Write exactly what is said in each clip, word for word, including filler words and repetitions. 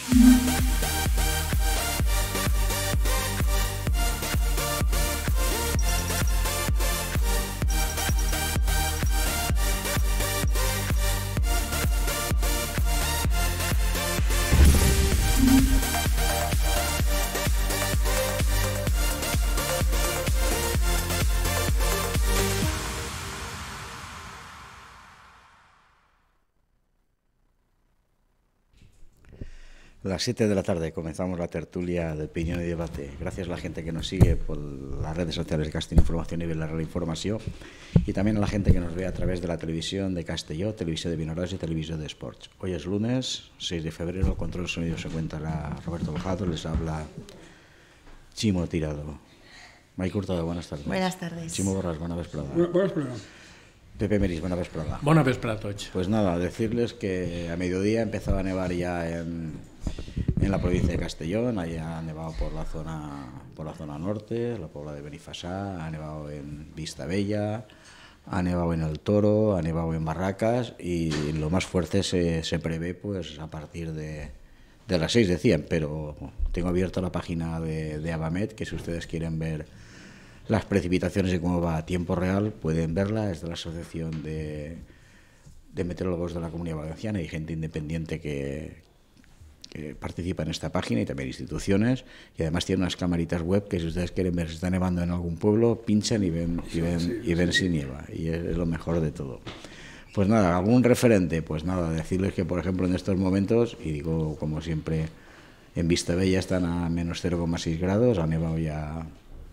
A las siete de la tarde comenzamos la tertulia de opinión y debate. Gracias a la gente que nos sigue por las redes sociales de Castelló Información y la Real Información, y también a la gente que nos ve a través de la televisión de Castelló, televisión de Vinaròs y televisión de Sports. Hoy es lunes, seis de febrero, el control de sonido se encuentra Roberto Bojado, les habla Chimo Tirado. Mike Hurtado, buenas tardes. Buenas tardes. Chimo Borràs, buena vesprada. Buenas vesprada. Pepe Meris, buena vesprada. Buena vesprada a tots. Pues nada, decirles que a mediodía empezaba a nevar ya en, en la provincia de Castellón. Allá ha nevado por la zona por la zona norte, la Pobla de Benifassà, ha nevado en Vistabella, ha nevado en El Toro, ha nevado en Barracas, y lo más fuerte se, se prevé pues a partir de, de las seis, decían, pero tengo abierta la página de, de Abamet, que si ustedes quieren ver las precipitaciones y cómo va a tiempo real, pueden verla. Es de la Asociación de, de Meteorólogos de la Comunidad Valenciana y gente independiente que, que participa en esta página, y también instituciones, y además tiene unas camaritas web que si ustedes quieren ver si está nevando en algún pueblo, pinchan y ven, y ven, y ven si nieva, y es lo mejor de todo. Pues nada, algún referente, pues nada, decirles que por ejemplo en estos momentos, y digo como siempre, en Vistabella están a menos cero coma seis grados, ha nevado ya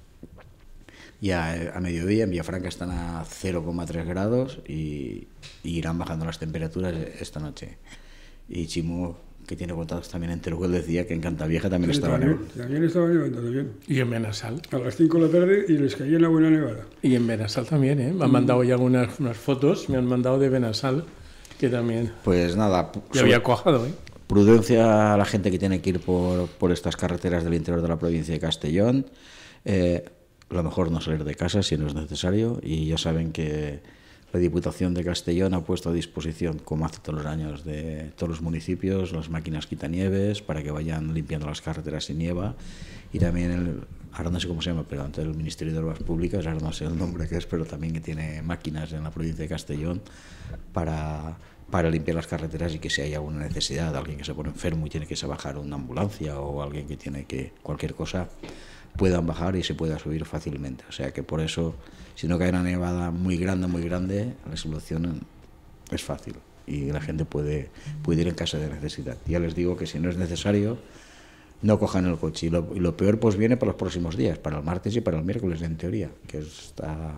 Ya a mediodía. En Villafranca están a cero coma tres grados y, y irán bajando las temperaturas esta noche. Y Chimo, que tiene contactos también en Teruel, decía que en Cantavieja también Sí, estaba también, nevando. también estaba nevando, también. Y en Benassal. A las cinco de la tarde y les caía una buena nevada. Y en Benassal también, ¿eh? Me han mandado ya algunas unas fotos, me han mandado de Benassal, que también Pues nada, ya había cuajado, ¿eh? Prudencia a la gente que tiene que ir por, por estas carreteras del interior de la provincia de Castellón. Eh, lo mejor no salir de casa si no es necesario, y ya saben que la Diputación de Castellón ha puesto a disposición, como hace todos los años, de todos los municipios las máquinas quitanieves para que vayan limpiando las carreteras sin nieva, y también el, ahora no sé cómo se llama, pero antes el Ministerio de Obras Públicas, ahora no sé el nombre que es, pero también que tiene máquinas en la provincia de Castellón para, para limpiar las carreteras, y que si hay alguna necesidad, alguien que se pone enfermo y tiene que se bajar una ambulancia, o alguien que tiene que cualquier cosa, puedan bajar y se pueda subir fácilmente. O sea que por eso, si no cae una nevada muy grande, muy grande, la solución es fácil y la gente puede, puede ir en caso de necesidad. Ya les digo que si no es necesario, no cojan el coche. Y lo, y lo peor pues viene para los próximos días, para el martes y para el miércoles, en teoría, que está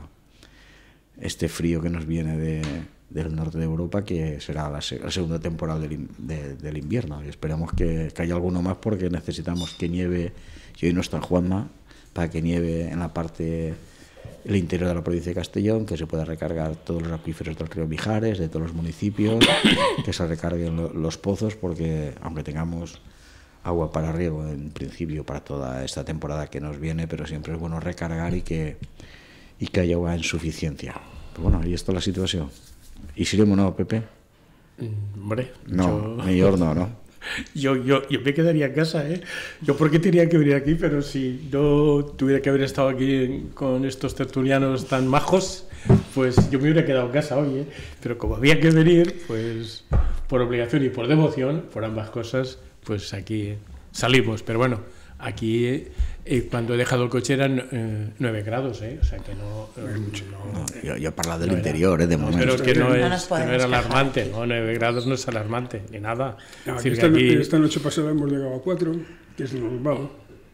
este frío que nos viene de, del norte de Europa, que será la, la segunda temporada del, de, del invierno. Y esperamos que, que haya alguno más, porque necesitamos que nieve. Y hoy no está Juanma, para que nieve en la parte, el interior de la provincia de Castellón, que se pueda recargar todos los acuíferos del río Mijares, de todos los municipios, que se recarguen lo, los pozos, porque aunque tengamos agua para riego en principio para toda esta temporada que nos viene, pero siempre es bueno recargar y que, y que haya agua en suficiencia. Pues bueno, ahí está la situación. ¿Y siremos no, Pepe? Hombre, no, yo... mejor no, ¿no? Yo, yo, yo me quedaría en casa, ¿eh? Yo porque tenía que venir aquí, pero si yo tuviera que haber estado aquí con estos tertulianos tan majos, pues yo me hubiera quedado en casa hoy, ¿eh? Pero como había que venir, pues por obligación y por devoción, por ambas cosas, pues aquí salimos. Pero bueno, aquí eh, cuando he dejado el coche eran eh, nueve grados, ¿eh? O sea que no... no, no yo, yo parlo del no interior, ¿eh? De momento. Pero que no, no es, que no era alarmante, ¿no? nueve grados no es alarmante, ni nada. No, es decir, esta, que aquí... esta noche pasada hemos llegado a cuatro, que es normal.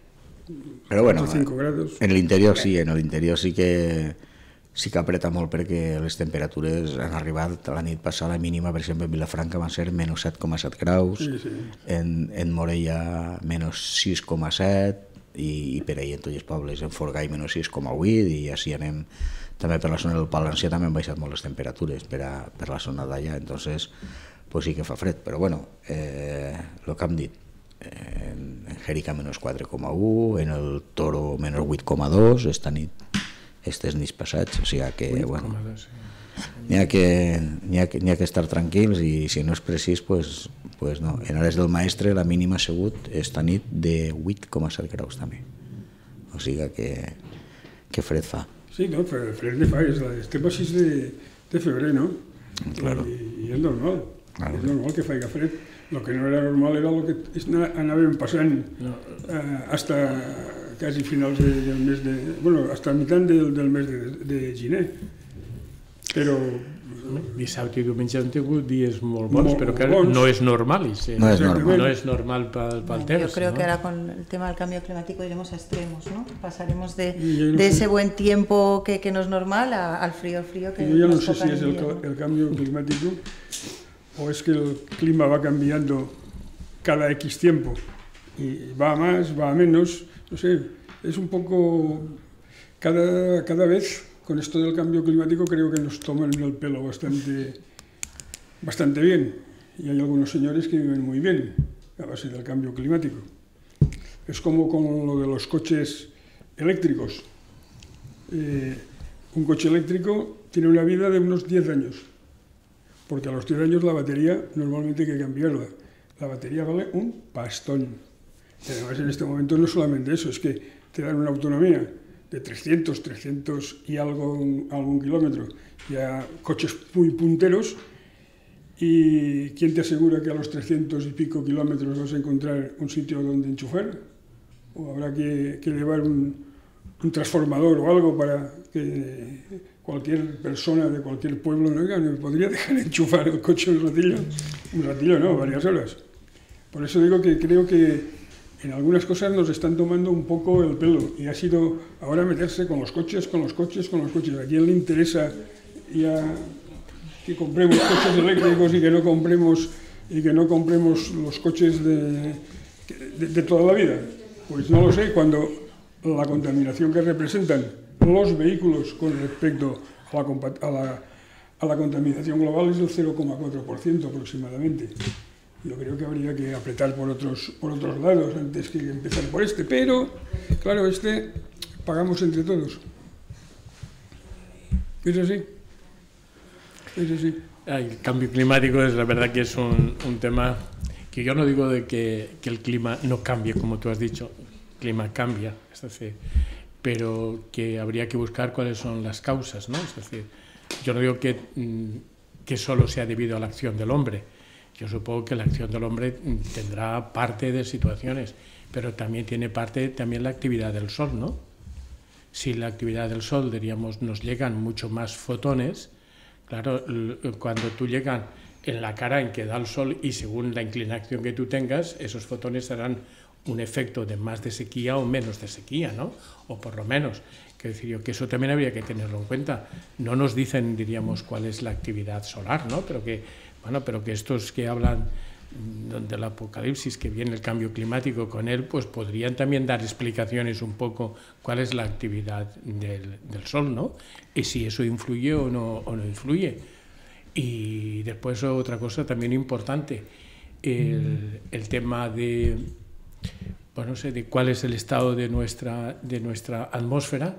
Pero bueno, cinco grados. En el interior sí, en el interior sí que sí que apreta molt, perquè les temperatures han arribat a la nit passada mínima, per exemple, en Vilafranca van ser menys set coma set graus, sí, sí. En, en Morella menys sis coma set, i, i per ahir en tots els pobles, en Forgai menys sis coma vuit, i així anem. També per la zona del Palencià també han baixat molt les temperatures per, a, per la zona d'allà, entonces pues sí que fa fred, però bueno, eh, el que hem dit, en, en Jerica menys quatre coma u, en el Toro menys vuit coma dos, esta nit, estes nits passats, o sigui que, bueno, n'hi ha que, n'hi ha que, n'hi ha que estar tranquils, i si no és precís, pues, pues no. En Ares del Maestre la mínima segut esta nit de vuit coma set graus també. O sigui que, que fred fa. Sí, no, fred, fred de fa, és estem a sis de, de febrer, no? Claro. I, i és normal, Claro. és normal que faiga fred. Lo que no era normal era el que anàvem passant eh, hasta quasi finals de, del mes de... Bueno, hasta mitad del, del mes de, de gener. Però... Dissabte i diumenge han tingut dies molt bons, Molt pero que bons. no es normal. Y se- No es normal. No es normal para el Yo tercio, creo ¿no? que ahora con el tema del cambio climático iremos a extremos, ¿no? Pasaremos de, Y yo no de sé- ese buen tiempo que, que no es normal a- al frío frío que Yo ya no nos sé toca si es en el, invierno. ca- el cambio climático o es que el clima va cambiando cada X tiempo y va a más, va a menos, no sé, es un poco, cada, cada vez con esto del cambio climático creo que nos toman el pelo bastante, bastante bien y hay algunos señores que viven muy bien a base del cambio climático. Es como con lo de los coches eléctricos. Eh, un coche eléctrico tiene una vida de unos diez años, porque a los diez años la batería normalmente hay que cambiarla. La batería vale un pastón. Y además en este momento no solamente eso, es que te dan una autonomía de trescientos, trescientos y algo, algún kilómetro, ya coches muy punteros, y ¿quién te asegura que a los trescientos y pico kilómetros vas a encontrar un sitio donde enchufar? ¿O habrá que, que llevar un, un transformador o algo para que cualquier persona de cualquier pueblo no diga, ¿me podría dejar enchufar el coche un ratillo? Un ratillo no, varias horas. Por eso digo que creo que en algunas cosas nos están tomando un poco el pelo y ha sido ahora meterse con los coches, con los coches, con los coches. ¿A quién le interesa ya que compremos coches eléctricos y que no compremos y que no compremos los coches de, de, de toda la vida? Pues no lo sé, cuando la contaminación que representan los vehículos con respecto a la, compa- a la, a la contaminación global es del cero coma cuatro por ciento aproximadamente. Yo creo que habría que apretar por otros, por otros lados antes que empezar por este, pero claro, este pagamos entre todos. ¿Es así? Es así. El cambio climático es la verdad que es un, un tema que yo no digo de que, que el clima no cambie, como tú has dicho, el clima cambia, es decir, pero que habría que buscar cuáles son las causas, ¿no? Es decir, yo no digo que, que solo sea debido a la acción del hombre. Yo supongo que la acción del hombre tendrá parte de situaciones, pero también tiene parte también la actividad del sol, ¿no? Si la actividad del sol, diríamos, nos llegan mucho más fotones, claro, cuando tú llegan en la cara en que da el sol y según la inclinación que tú tengas, esos fotones harán un efecto de más de sequía o menos de sequía, ¿no? O por lo menos. Quiero decir yo que eso también habría que tenerlo en cuenta. No nos dicen, diríamos, cuál es la actividad solar, ¿no? Pero que, bueno, pero que estos que hablan del apocalipsis, que viene el cambio climático con él, pues podrían también dar explicaciones un poco cuál es la actividad del, del sol, ¿no? Y si eso influye o no, o no influye. Y después otra cosa también importante, el, el tema de, bueno, no sé, de cuál es el estado de nuestra, de nuestra atmósfera.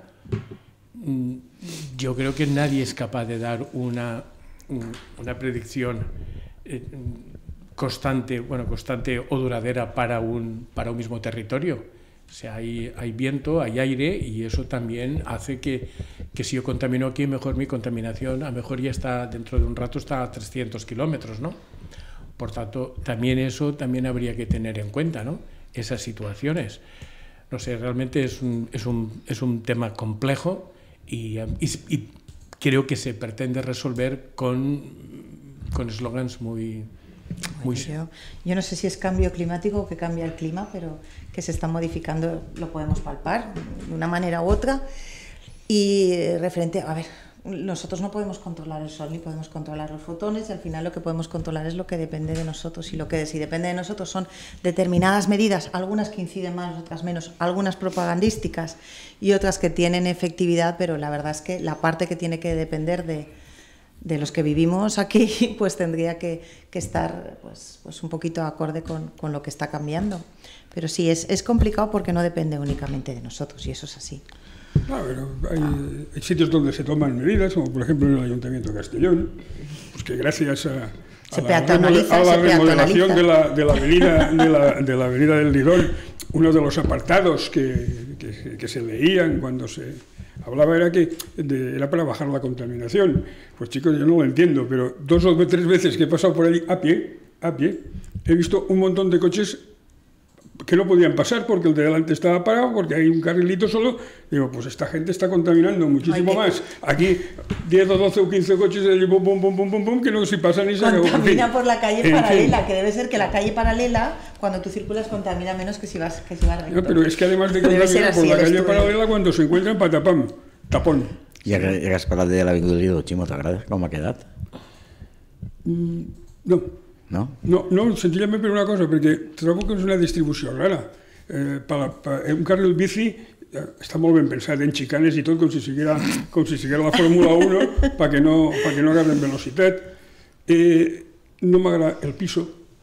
Yo creo que nadie es capaz de dar una, una predicción eh, constante, bueno, constante o duradera para un, para un mismo territorio. O sea, hay, hay viento, hay aire y eso también hace que, que si yo contamino aquí, mejor mi contaminación, a lo mejor ya está, dentro de un rato está a trescientos kilómetros, ¿no? Por tanto, también eso también habría que tener en cuenta, ¿no? Esas situaciones. No sé, realmente es un, es un, es un tema complejo y, y, y creo que se pretende resolver con, con eslogans muy... Muy Bueno, yo, yo no sé si es cambio climático o que cambia el clima, pero que se está modificando lo podemos palpar de una manera u otra. Y referente, a ver, nosotros no podemos controlar el sol ni podemos controlar los fotones y al final lo que podemos controlar es lo que depende de nosotros. Y lo que si depende de nosotros son determinadas medidas, algunas que inciden más, otras menos, algunas propagandísticas y otras que tienen efectividad, pero la verdad es que la parte que tiene que depender de de los que vivimos aquí, pues tendría que, que estar pues, pues un poquito acorde con, con lo que está cambiando. Pero sí, es, es complicado porque no depende únicamente de nosotros, y eso es así. No, pero hay, hay sitios donde se toman medidas, como por ejemplo en el Ayuntamiento de Castellón, pues que gracias a, Se a la, peatonaliza, a la se remodelación peatonaliza. de la, de, la avenida, de, la, de la avenida del Lidón, uno de los apartados que, que, que se leían cuando se hablaba era que de, era para bajar la contaminación. Pues chicos, yo no lo entiendo, pero dos o tres veces que he pasado por allí a pie, a pie, he visto un montón de coches que no podían pasar porque el de delante estaba parado, porque hay un carrilito solo. Digo, pues esta gente está contaminando muchísimo Ay, más. Aquí diez o doce o quince coches de bum, bum, bum, bum, bum, bum, que no si pasan ni se acabó. Contamina por la calle En fin. paralela, que debe ser que la calle paralela, cuando tú circulas, contamina menos que si vas, que si vas recto. No, pero es que además de Debe ser contaminar por así la el calle estudio. paralela, cuando se encuentran, patapam, tapón. I que has parlat de l'Avinguda del Lido, Ximo, t'agrada com ha quedat? Mm, no, No? no, no, senzillament per una cosa, perquè trobo que és una distribució rara. Eh, per, per, un carril bici eh, està molt ben pensat en xicanes i tot, com si siguera, com si siguera la Fórmula uno, perquè no, perquè no agarren velocitat. Eh, no m'agrada el piso.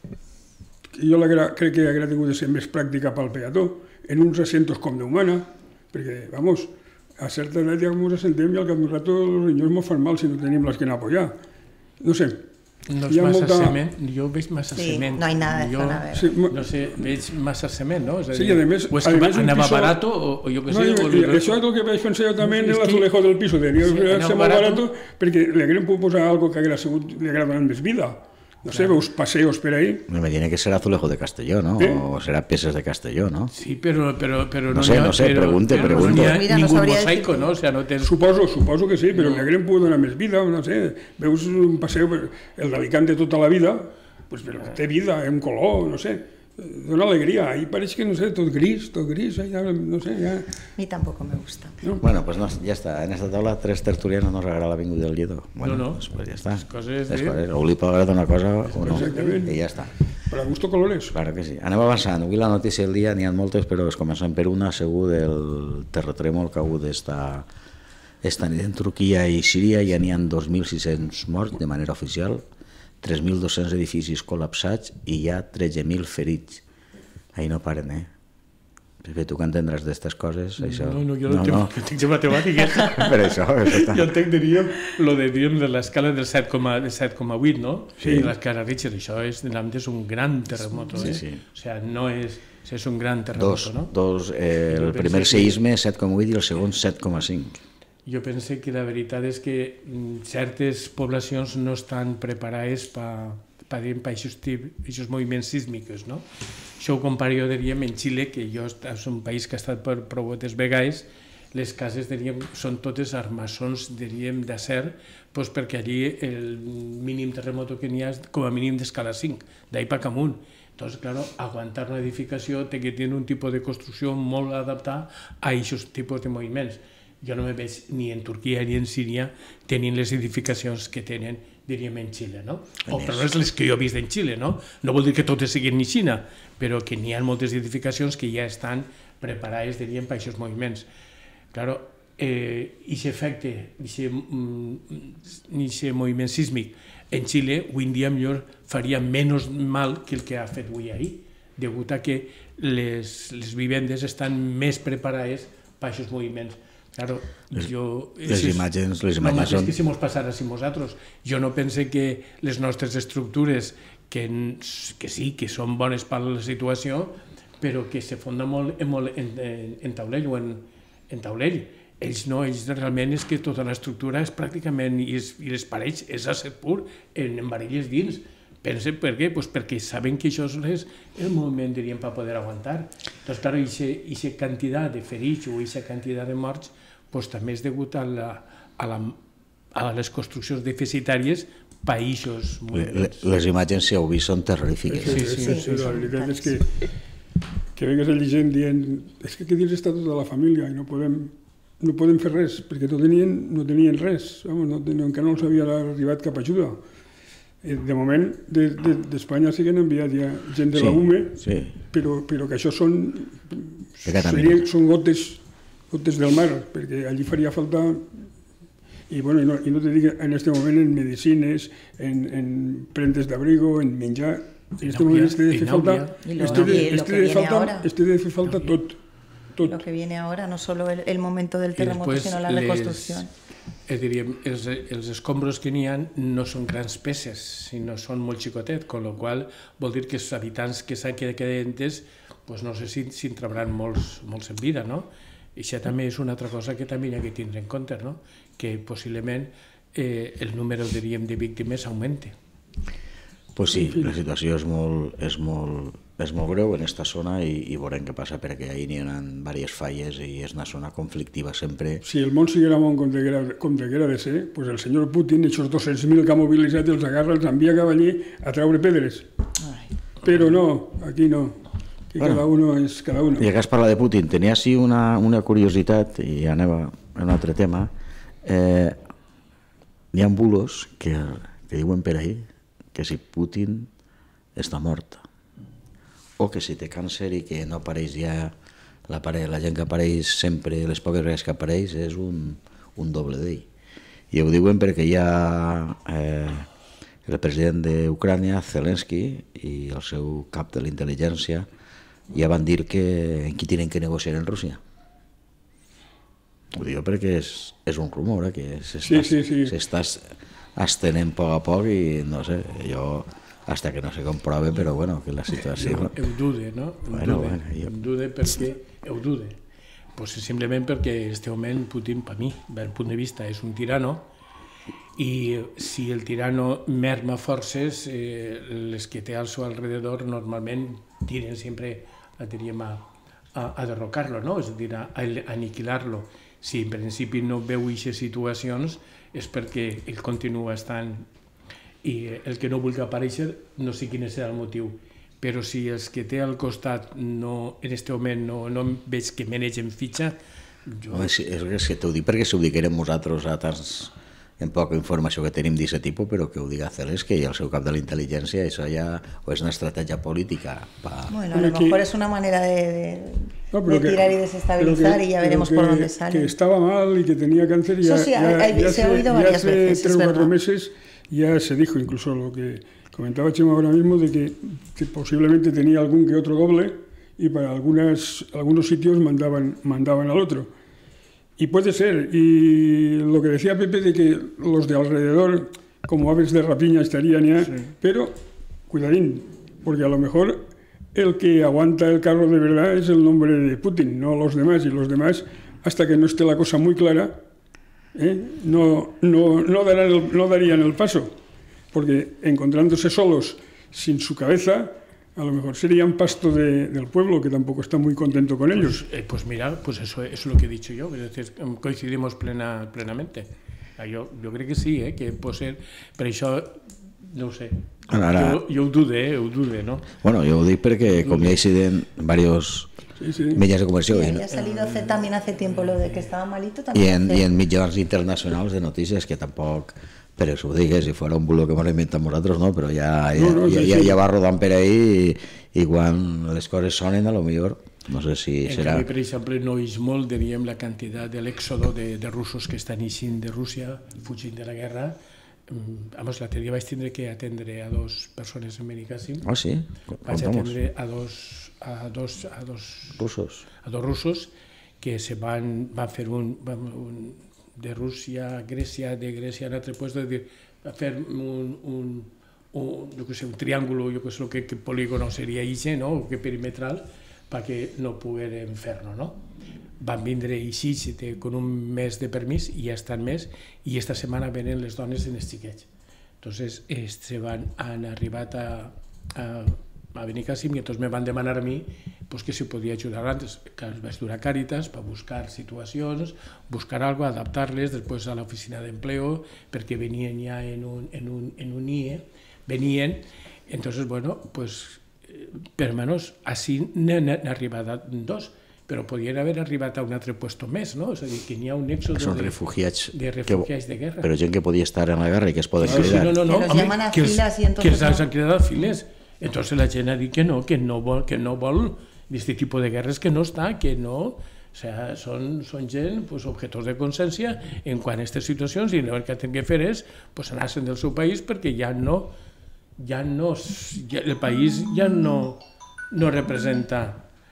Jo la, crec que hauria tingut de ser més pràctica pel peató, en uns asientos com de humana, perquè, vamos, a certa edat ja com ens assentem i al cap d'un rato els rinyons ens fan mal si no tenim l'esquena a apoyar. No sé. No Hi és ha massa molta- cement, jo veig massa Sí, cement. no hay nada de jo, zona verde. Sí, mo- no sé, veig massa cement, no? És a Sí, dir, i a més- o és a que més un anava piso- barato o, o jo què No, sé. i, o i lo- això és el que vaig pensar jo també en És que- l'azulejo del piso, devia Sí, ser anava molt barato. barato, perquè li hagueren pogut posar algo que haguera sigut, li haguera donat més vida. No sé, veus passeos per ahí. Me tiene que ser Azulejo de Castelló, ¿no? ¿Eh? O será Peces de Castelló, ¿no? Sí, però, però, però No no, sé, n'hi ha- no sé, però, pregunte, però pregunte. No hi ha Pues mira, no ningú sabria mosaico, decirte. no? O sea, no tens... Suposo, suposo que sí, però li hagueren pogut donar més vida, no sé. Veus un passeo, el d'Alicante tota la vida, pues, però té vida, un color, no sé. Dona alegria. Ahí pareix que, no sé, tot gris, tot gris, ya, no sé, ja... A mí tampoco me gusta. No? Bueno, pues no, ya está. En esta tabla, tres tertulianos nos agrada l'Avinguda del Lido. Bueno, No, no. Pues, pues ya está. Les coses Les de- coses. O li pot agradar una cosa o no. Exactament. I ja està. Per a gusto colores. Claro que sí. Anem avançant. Avui la notícia del dia n'hi ha moltes, però es comencem per una, segur, del terratrèmol que ha hagut esta, esta nit en Turquia i Síria. Ja n'hi ha dos mil sis-cents morts de manera oficial, tres mil dos-cents edificis col·lapsats i hi ha tretze mil ferits. Ahí no paren, eh? Pepe, tu que entendràs d'aquestes coses, això... No, no, jo no, no, no. Jo entenc de matemàtiques. Per això, això està... Jo entenc, diríem, lo de, diríem, de l'escala del set coma vuit, no? Sí. I l'escala Richter, això és, és un gran terremoto, Sí, eh? sí. O sea, no és... És un gran terremoto, Dos, no? dos, eh, el Jo primer penso que- seisme set coma vuit i el segon set coma cinc. Jo penso que la veritat és que mm, certes poblacions no estan preparades per pa, pa aquests moviments sísmics, no? Això ho comparo, jo diríem, en Xile, que jo és un país que ha estat per prou moltes vegades, les cases, diríem, són totes armassons, diríem, d'acer, doncs perquè allí el mínim terremoto que n'hi ha és com a mínim d'escala cinc, d'ahí pa amunt. Entonces, claro, aguantar una edificació té que tenir un tipus de construcció molt adaptat a aquests tipus de moviments. Jo no me veig ni en Turquia ni en Síria tenint les edificacions que tenen, diríem, en Xile, no? O per almenys les que jo he vist en Xile, no? No vol dir que totes siguin ni Xina, però que n'hi ha moltes edificacions que ja estan preparades, diríem, per aquests moviments. Claro, eh, aquest efecte, aquest moviment sísmic en Xile, avui en dia millor faria menys mal que el que ha fet avui ahir, degut a que les, les vivendes estan més preparades per aquests moviments. Claro, jo... Les és, imatges, les no, imatges són... són... És que si mos passara a nosaltres. Jo no pense que les nostres estructures, que, que sí, que són bones per la situació, però que se fonda molt, molt en, en, en taulell o en, en taulell. Ells no, ells realment és que tota l'estructura és pràcticament, i, és, i les parets és acer pur, en, en varilles dins. Pensen per què? Pues perquè saben que això és el moment, diríem, per poder aguantar. Doncs, clar, aquesta quantitat de ferits o aquesta quantitat de morts pues, també és degut a, la, a, la, a les construccions deficitàries països moviments. Les imatges, si heu vist, són terrorífiques. Sí, sí, sí, sí, la veritat és que, que vengues a gent dient és que aquí dins està tota la família i no podem, no podem fer res, perquè no tenien, no tenien res, no, no, encara no els havia arribat cap ajuda. De moment, d'Espanya de, de, sí que han enviat ja gent de Sí, la U M E, sí. però, però que això són, Catalunya. serien, són gotes, gotes del mar, perquè allí faria falta, i, bueno, i, no, i no te dic en aquest moment en medicines, en, en prendes d'abrigo, en menjar, en aquest moment este de fer falta, Y lo, este de, y lo este que de viene falta, ahora. este de fer falta tot. tot. lo que viene ahora, no solo el, el momento del terremoto, sino la reconstrucción. Les, diríem, els, els escombros que n'hi ha no són grans peces, sinó són molt xicotet, con lo qual vol dir que els habitants que s'han quedat pues no sé si se'n trauran molts, molts en vida, no? I això també és una altra cosa que també hi ha que tindre en compte, no? Que possiblement eh, el número, diríem, de víctimes augmenti. Pues sí, la situació és molt, és molt, és molt greu en esta zona i, i veurem què passa perquè ahí n'hi ha diverses falles i és una zona conflictiva sempre. Si el món siguera món com deguera de ser, pues el senyor Putin, aquests dos-cents mil que ha mobilitzat, els agarra, els envia cap allí a treure pedres. Ai. Però no, aquí no. Aquí bueno, cada uno és cada uno. I que has parlat de Putin, tenia així una, una curiositat, i anem a un altre tema. Eh, n'hi ha bulos que, que diuen per ahí que si Putin està mort, o que si té càncer i que no apareix ja la, la gent que apareix sempre, les poques vegades que apareix, és un, un doble d'ell. I ho diuen perquè hi ha eh, el president d'Ucrània, Zelensky, i el seu cap de l'intel·ligència ja van dir que en qui tenen que negociar en Rússia. Ho diu perquè és, és un rumor, eh, que s'està sí, sí, sí. estenent a poc a poc i no sé, jo hasta que no se comprove, però bueno, que la situació... Ho dude, no? Ho bueno, dude. Bueno, jo... Ho dude perquè... Ho dude. Pues simplement perquè en este moment Putin, per mi, del punt de vista, és un tirano i si el tirano merma forces, eh, les que té al seu alrededor normalment tiren sempre a, diríem, a, a, a derrocar-lo, no? És a dir, a, a aniquilar-lo. Si en principi no veu aquestes situacions és perquè ell continua estant i el que no vulgui aparèixer no sé quin serà el motiu, però si els que té al costat no, en aquest moment no, no veig que manegen fitxa jo... Home, és, és que t'ho dic perquè si ho diguérem nosaltres a tants en poca informació que tenim d'aquest tipus, però que ho diga Zelensky i el seu cap de la intel·ligència, això ja o és una estratègia política. Pa... Bueno, a lo mejor es una manera de, de, no, de tirar que, y desestabilizar que, y ya veremos que, por dónde sale. Que estaba mal y que tenía cáncer y ya, sí, ya, hay, ya se ha oído varias ya hace veces, tres o cuatro verdad. meses ya se dijo, incluso lo que comentaba Chema ahora mismo, de que, que posiblemente tenía algún que otro doble y para algunas, algunos sitios mandaban, mandaban al otro. Y puede ser, y lo que decía Pepe de que los de alrededor, como aves de rapiña, estarían ya, sí. Pero cuidadín, porque a lo mejor el que aguanta el carro de verdad es el nombre de Putin, no los demás, y los demás, hasta que no esté la cosa muy clara, ¿eh? no, no, no, darán el, no darían el paso, porque encontrándose solos, sin su cabeza, a lo mejor serían pasto de, del pueblo, que tampoco está muy contento con ellos. Pues, eh, pues mira, pues eso, eso es lo que he dicho yo, es decir, coincidimos plena, plenamente. Jo, jo crec que sí, eh, que pot ser, per això, no ho sé, ara, ara... Jo, jo ho dude, eh, ho dude, no? Bueno, jo ho dic perquè com hi ha incident varios sí, sí. mitjans de comercio... Sí, ha salido hace, también hace tiempo lo de que estaba malito. También I en, hace... i en mitjans internacionals de notícies que tampoc... Per això ho digues, si fos un bulo que m'ho inventem nosaltres, no, però ja, ja, no, no, ja, ja, ja va rodant per ahí i, i quan les coses sonen, a lo millor, no sé si serà... En canvi, per exemple, no és molt, diríem, la quantitat de l'èxodo de, de russos que estan eixint de Rússia, fugint de la guerra. Vamos, l'altre dia vaig tindre que atendre a dos persones en Benicàssim. Ah, sí? Vaig atendre a dos, a dos, a dos russos, a dos russos que se van, van fer un... Van, un de Rússia a Grècia, de Grècia a un altre lloc, és dir, fer un, un, un, jo que sé, un triàngulo, jo que sé que, que polígono seria ixe, no? O que perimetral, perquè no pogueren fer-no, no? Van vindre així, con un mes de permís, i ja estan més, i esta setmana venen les dones en els xiquets. Entonces, se van, han arribat a, a, a Benicàssim i entonces me van demanar a mi pues, que si podia ajudar antes, que els vaig dur a Càritas per buscar situacions, buscar algo, adaptar-les després a l'oficina d'empleo, perquè venien ja en un, en un, en un I E, venien, entonces, bueno, pues, per almenys, així n'han arribat dos, però podien haver arribat a un altre puesto més, no? És a dir, que n'hi ha un èxode de, refugiats de refugiats de guerra. Però gent que podia estar en la guerra i que es poden no, cridar. No, no, no, que home, llaman a que files y entonces que no. els han cridat a files. Entonces la gent ha dit que no, que no vol, que no vol d'aquest tipus de guerres, que no està, que no... O sea, són, són gent, pues, objetors de consciència en quant a aquestes situacions i el que tenen que fer és pues, anar-se'n del seu país perquè ja no... Ja no ja, el país ja no, no representa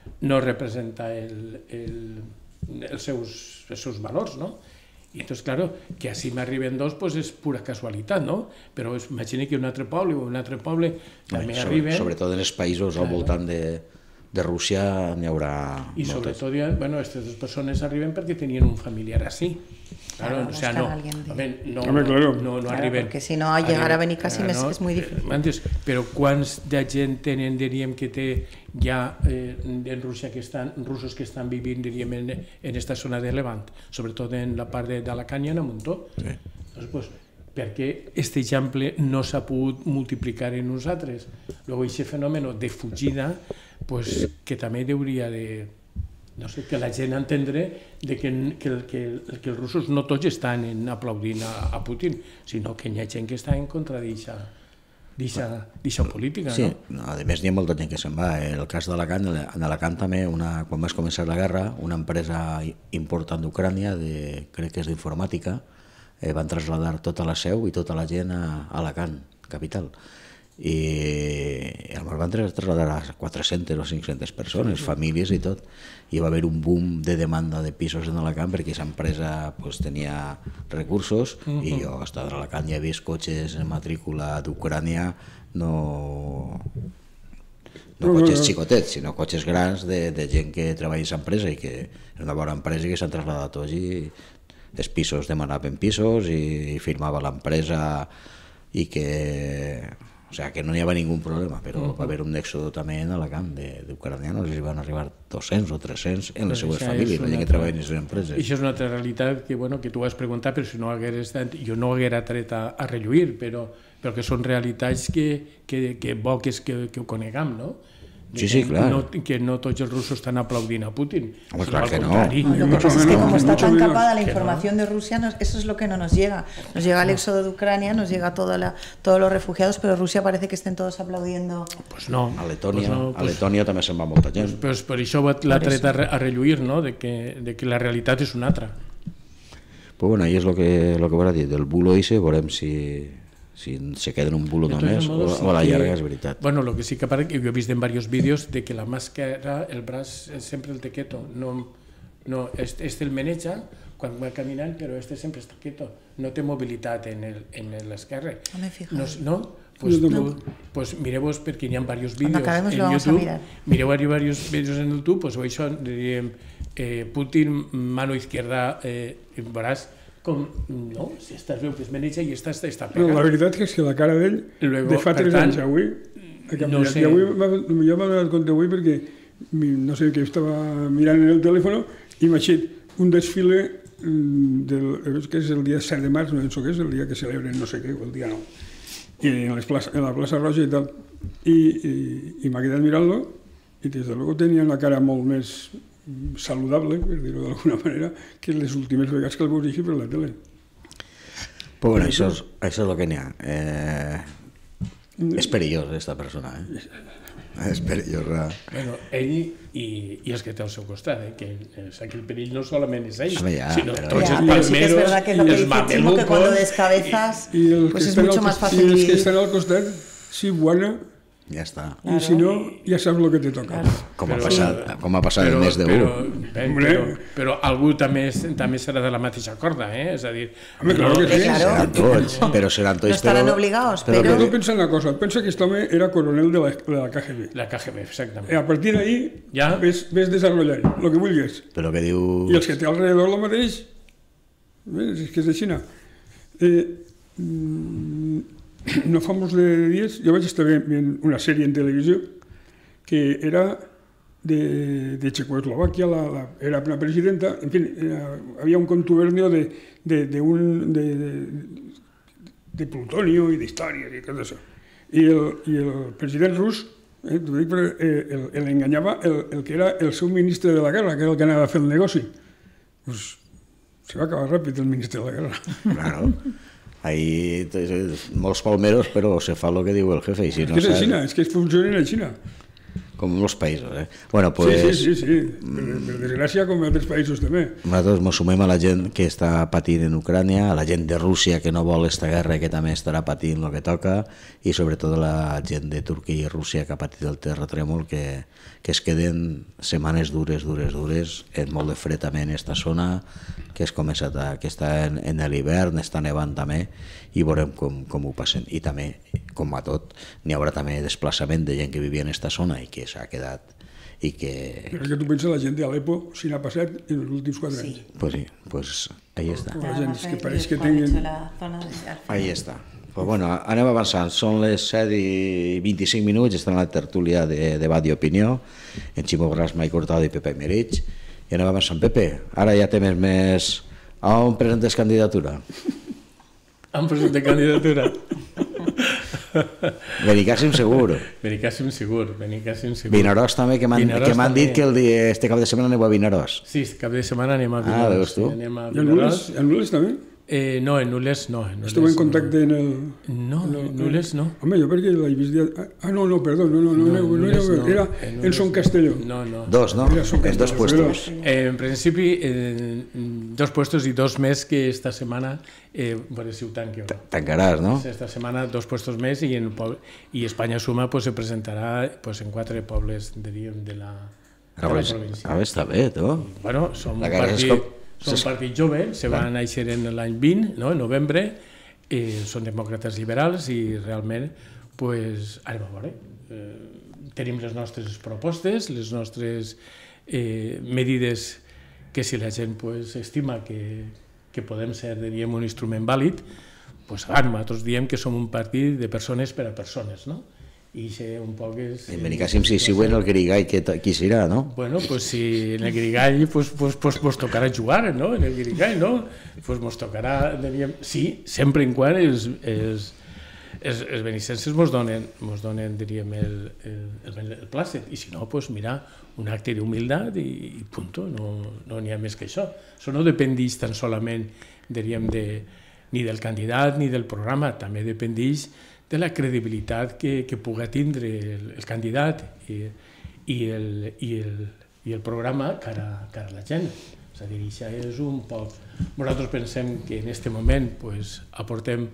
no representa el, el, els, seus, els seus valors, no? I entonces, claro, que així m'arriben dos, pues és pura casualitat, no? Però imagina que un altre poble o un altre poble també sobre, arriben... Sobretot en els països al voltant de, de Rússia n'hi haurà I moltes. sobretot, bueno, aquestes dues persones arriben perquè tenien un familiar així. Claro, Claro, o sea, no, buscar a alguien de- a ver, no, Hombre, claro. no, no Claro, arriben. porque si no, a llegar a Benicàssim és- és muy difícil. Antes, però quants de gent tenen, diríem, que té ja eh, en Rússia que estan, russos que estan vivint, diríem, en, en esta zona de Levant, sobretot en la part de, de Alacant i en Amuntó. Sí. Doncs, pues, perquè aquest exemple no s'ha pogut multiplicar en nosaltres. Luego, aquest fenomen de fugida, pues, que també hauria de... No sé, que la gent entendre de que, que, que, que els russos no tots estan en aplaudint a, a Putin, sinó que hi ha gent que està en contra d'aquesta política, Sí, no? no, a més n'hi ha molta gent que se'n va. El cas d'Alacant, en Alacant també, una, quan va començar la guerra, una empresa important d'Ucrània, de, crec que és d'informàtica, eh, van traslladar tota la seu i tota la gent a Alacant, capital. I el van traslladar a quatre-centes o cinc-centes persones, famílies i tot. I va haver un boom de demanda de pisos en Alacant perquè aquesta empresa pues, tenia recursos uh -huh. i jo hasta d'Alacant ja he vist cotxes en matrícula d'Ucrània, no, no cotxes xicotets, sinó cotxes grans de, de gent que treballa a aquesta empresa i que és una bona empresa i que s'han traslladat tots i els pisos demanaven pisos i firmava l'empresa i que... O sea, que no hi havia ningú problema, però uh -huh. va haver un èxodo també en Alacant d'ucranianos i van arribar dos-cents o tres-cents en les seues famílies, la gent que treballa en les empreses. I això és una altra realitat que, bueno, que tu vas preguntar, però si no hagués estat, jo no haguera tret a, a relluir, però, però que són realitats que, que, que bo que, és que, que ho coneguem, no? Sí, sí, clar. No, que no tots els russos estan aplaudint a Putin. Home, clar que no. Lo que pasa es que como está tan capada la Que información de Rusia, nos- eso es lo que no nos llega. Nos llega el éxodo de Ucrania, nos llega toda la, todos los refugiados, pero Rusia parece que estén todos aplaudiendo. Pues no. A Letònia, pues no, a pues, Letònia també se'n va molta gent. pues per això l'ha tret a, re- a relluir, no? De que, de que la realitat és una altra. Pues bueno, ahí és el que, lo que volia dir, del bulo ese, veurem si, si se queda en un bulo De només todos modos, o, o a la sí que- llarga és veritat. Bueno, lo que sí que pare que jo he vist en varios vídeos de que la màscara, el braç sempre el té quieto. No, no, este, este el maneja quan va caminant, però este sempre està quieto. No té mobilitat en el- en l'esquerre. No m'he fijat. No, no? Pues, Jo tu, tampoc. pues mireu-vos perquè hi ha diversos Cuando vídeos acabemos en lo vamos a YouTube. mirar. Mireu diversos vídeos en YouTube, pues això diríem eh, Putin, mano izquierda, eh, braç, com, no, si estàs veu que es maneja i estàs està No, pegat. la veritat és que la cara d'ell, Luego, de fa per tres tant, anys a avui, ha canviat. no sé. I avui m'ha- jo m'he donat compte avui perquè, mi- no sé, que estava mirant en el telèfon i m'ha eixit un desfile mm, del, que és el dia set de març, no penso que és el dia que celebren no sé què, o el dia nou, i en, les plaça, en la plaça Roja i tal. I, i, i m'ha quedat mirant-lo i des de luego tenia una cara molt més saludable, per dir-ho d'alguna manera, que les últimes vegades que el veus així per la tele. Pues bueno, això és, això és el que n'hi ha. Eh, és perillós, aquesta persona. Eh? És perillosa. Bueno, ell i, i els que té al seu costat, eh? que, o sea, que el perill no solament és ell, Home, ja, sinó però- tots Ya, els pero sí que es palmeros, verdad que lo que els dice Chimo, que cuando mamelucos... descabezas, I els pues que es estan mucho al más costat- fácil. I els que estan al costat, si guana, Ja està. i si no, ja saps el que te toca. Com ha Però- passat, com ha passat el mes de però, u. eh, Hombre. però, però algú també, és, també serà de la mateixa corda, eh? És a dir... Home, claro que sí. Claro. Seran tots, però seran tots... No estarán però- obligados, Però pero- tu pensa una cosa, pensa que aquest home era coronel de la, de la K G B. La K G B, exactament. Eh, a partir d'ahí Ja. ves, ves desenvolupant el que vulguis. Però que diu... I els que té alrededor el mateix, ves, és que és de Xina. Eh, mm, no fa molts de dies, jo vaig estar veient una sèrie en televisió que era de, de Checoslovaquia, la, la, era una presidenta, en fi, era, havia un contubernio de, de, de, un, de, de, de plutonio i d'històries i tot això. I el, i el president rus, eh, t'ho dic, però, eh, el, l'enganyava el, el que era el seu ministre de la guerra, que era el que anava a fer el negoci. Pues, se va acabar ràpid el ministre de la guerra. Claro. Ahí t- molts palmeros, però se fa el que diu el jefe. I si És no que és a saps- Xina, és que funcionen a Xina. com els països. Eh? Bueno, pues, sí, sí, sí, sí. Per, per desgràcia com altres països també. Nosaltres ens sumem a la gent que està patint en Ucrània, a la gent de Rússia que no vol esta guerra i que també estarà patint el que toca, i sobretot a la gent de Turquia i Rússia que ha patit el terratrèmol, que, que es queden setmanes dures, dures, dures, en molt de fred també en esta zona, que es comença a, que està en, en l'hivern, està nevant també, i veurem com, com ho passen. I també, com a tot, n'hi haurà també desplaçament de gent que vivia en esta zona i que s'ha quedat i que... Però que tu penses la gent d'Alepo si n'ha passat en els últims quatre Sí. anys. Pues sí, pues ahí està. La gent és que pareix que tinguin... Ahí està. Pues bueno, anem avançant. Són les set i vint-i-cinc minuts, estan a la tertúlia de debat i opinió, en Ximo Gras, Mike Hurtado i Pepe Merich, i anem avançant. Pepe, ara ja temes més... A on presentes candidatura? Han presentat candidatura. Benicàssim segur. Benicàssim segur, Benicàssim segur. Vinaròs també, que m'han Vinaròs dit també. que el dia, este cap de setmana aneu a Vinaròs. Sí, cap de setmana anem a Ah, Vinaròs. veus tu? Sí, anem a I en Nules, Vinaròs. en Nules també? Eh, no, en Nules no. En Esteu Nules en contacte en el... No, en Nules no. Home, jo perquè l'he vist... dir- Ah, no, no, perdó, no, no, no, no, no, Nules era, no. era En en Nules Son no. Castelló. No, no. Dos, no? Mira, són Els dos candidatos, puestos. Eh, en principi, eh, dos puestos y dos més que esta setmana eh, veure si ho tanqui o no. Tancaràs, no? Esta setmana dos puestos més i, en, poble- i Espanya Suma pues, se presentarà pues, en quatre pobles diríem, de la, de la província. A veure, està bé, tu. Bueno, som La un cara és partit, com- som un partit jove, se va néixer en l'any vint, no? En novembre, eh, són demòcrates liberals i realment pues, anem a veure. Eh, tenim les nostres propostes, les nostres eh, medides que si la gent pues, estima que, que podem ser diríem, un instrument vàlid, pues, ara, nosaltres diem que som un partit de persones per a persones, no? I això un poc és... En Benicàssim, si siuen el Guirigall, que qui serà, no? Bueno, pues si en el Guirigall pues, pues, pues, pues tocarà jugar, ¿no? En el Guirigall, ¿no? Pues nos tocarà, diríem, sí, sempre en quan els, els, els, els benicenses mos donen, mos donen diríem, el, el, el, el plàcet. I si no, pues mira, un acte d'humilitat i, i punto, no no n'hi ha més que això. Això no dependeix tan solament, diríem, de, ni del candidat ni del programa, també dependeix de la credibilitat que, que puga tindre el, el candidat i, i, el, i, el, i el programa cara, cara a la gent. És a dir, això és un poc... Nosaltres pensem que en aquest moment pues, aportem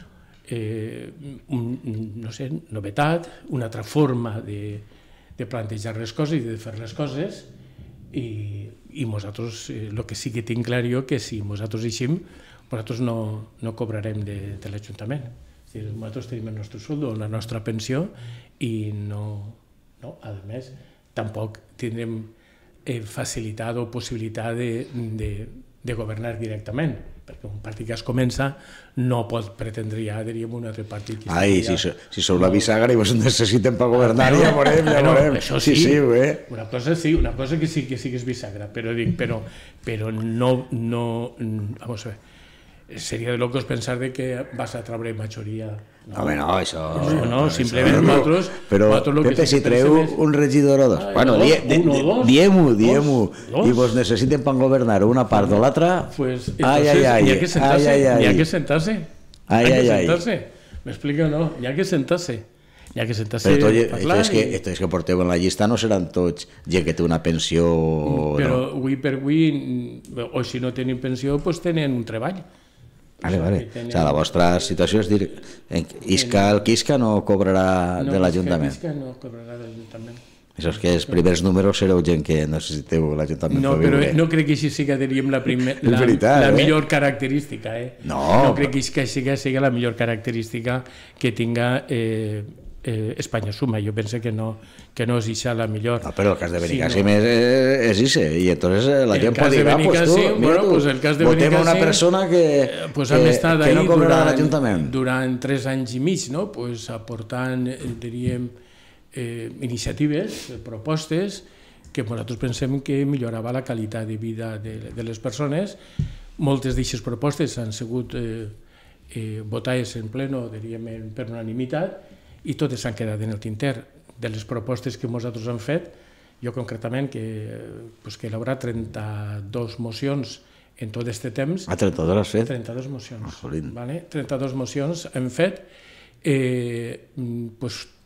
eh, un, no sé, novetat, una altra forma de, de plantejar les coses i de fer les coses i, i nosaltres, eh, el que sí que tinc clar jo, que si nosaltres eixim, nosaltres no, no cobrarem de, de l'Ajuntament. Nosaltres tenim el nostre soldo, la nostra pensió i no, no a més, tampoc tindrem eh, facilitat o possibilitat de, de, de governar directament, perquè un partit que es comença no pot pretendre ja, diríem, un altre partit. Que Ai, si, so- si sou la bisagra i vos necessiten per governar, Bueno, ja veurem, ja bueno, veurem. això Sí, sí. sí, bé. Una cosa sí, una cosa que sí que sí que és bisagra, però dic, però, però no, no, vamos a ver, seria de locos pensar de que vas a traure majoria. No, Home, no, això... no, no, això- simplement nosaltres... Però, nosaltres lo que Pepe, sí si que treu pensem és- un regidor o dos, Ai, bueno, dos, die- de- un o de- dos, diem-ho, dos, diem-ho, dos. i vos necessiten per governar una part o l'altra, Pues ai, entonces ai, ai, n'hi ha que sentarse, ai, ai, n'hi ha ai. que sentarse, Ai, hay ai, que ai. sentarse, m'explica o no? N'hi ha que sentarse, n'hi ha que sentarse Però tot, parlar esto és que, i- esto és que porteu en la llista no seran tots gent que té una pensió... però no. avui per avui, o si no tenen pensió, pues tenen un treball. Vale, vale. que tenen- O sea, la vostra situació és dir, en, Isca, el Quisca no cobrarà No, de és l'Ajuntament. que Visca no cobrarà de l'Ajuntament. Això és que els primers números sereu gent que necessiteu l'Ajuntament No, per però viure. no crec que així siga, diríem, la, primer, És la, veritat, la eh? millor característica. Eh? No, no crec que així siga, siga la millor característica que tinga eh, eh, Espanya Suma. Jo penso que no, que no és això la millor. No, però el cas de Benicàssim Sí, no. és, és ese, i entonces la El gent cas pot de dir, ah, pues tu, Benicàssim, mira bueno, tu, pues el cas de votem a una Benicàssim, persona que, Eh, pues que, hem estat que ahí no cobrarà durant, l'Ajuntament. durant tres anys i mig, no? Pues aportant, eh, diríem, eh, iniciatives, eh, propostes, que nosaltres pensem que millorava la qualitat de vida de, de les persones. Moltes d'aquestes propostes han sigut eh, eh, votades en pleno, diríem, en- per unanimitat, i totes s'han quedat en el tinter. De les propostes que nosaltres hem fet, jo concretament, que, eh, pues, que hi haurà trenta-dues mocions en tot aquest temps, A trenta-dos has fet? trenta-dues mocions. Ah, jolín. Vale? trenta-dues mocions hem fet, eh, mm, pues,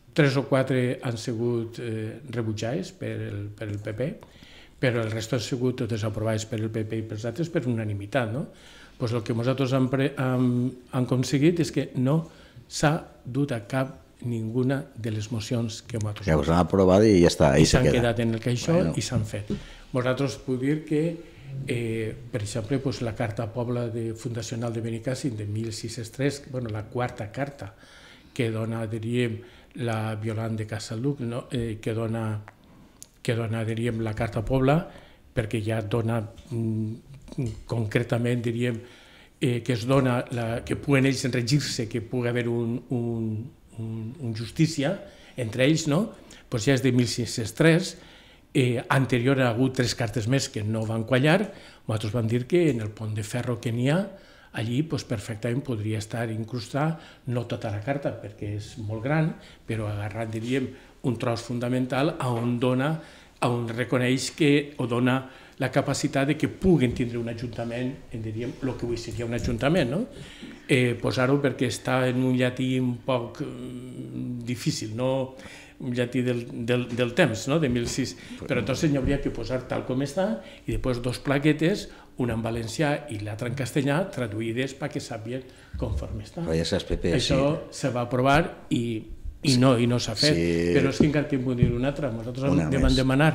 tres o quatre han sigut eh, rebutjades per el, per el P P, però el resto han sigut totes aprovades per el P P i per els altres per unanimitat, no? Pues el que nosaltres hem, hem, hem aconseguit és que no s'ha dut a cap ninguna de les mocions que nosaltres ja us han aprovat i ja està, ahí se s'han queda. quedat en el caixó Bueno. i s'han fet. Nosaltres puc dir que, eh, per exemple, pues, la Carta Pobla de Fundacional de Benicàssim de mil sis-cents tres, bueno, la quarta carta que dona, diríem, la Violant de Casaluc, no? eh, que dona, que dona, diríem, la Carta Pobla, perquè ja dona mm, concretament, diríem, eh, que es dona, la, que puguen ells regir-se, que pugui haver un, un, un, un justícia entre ells, no? Pues ja és de mil sis-cents tres, eh, anterior ha hagut tres cartes més que no van quallar, nosaltres vam dir que en el pont de ferro que n'hi ha, allí pues, perfectament podria estar incrustada, no tota la carta perquè és molt gran, però agarrant, diríem, un tros fundamental on dona, on reconeix que, o dona la capacitat de que puguen tindre un ajuntament, en diríem, el que avui seria un ajuntament, no? Eh, posar-ho perquè està en un llatí un poc mm, difícil, no un llatí del, del, del temps, no? De mil sis, però entonces n'hi hauria que posar tal com està i després dos plaquetes, una en valencià i l'altra en castellà, traduïdes perquè sàpien conforme està. Però ja saps, Pepe, això sí. se va aprovar i, i no, i no s'ha fet, Sí. però és que encara tinc dir una altra. Nosaltres Una vam més. demanar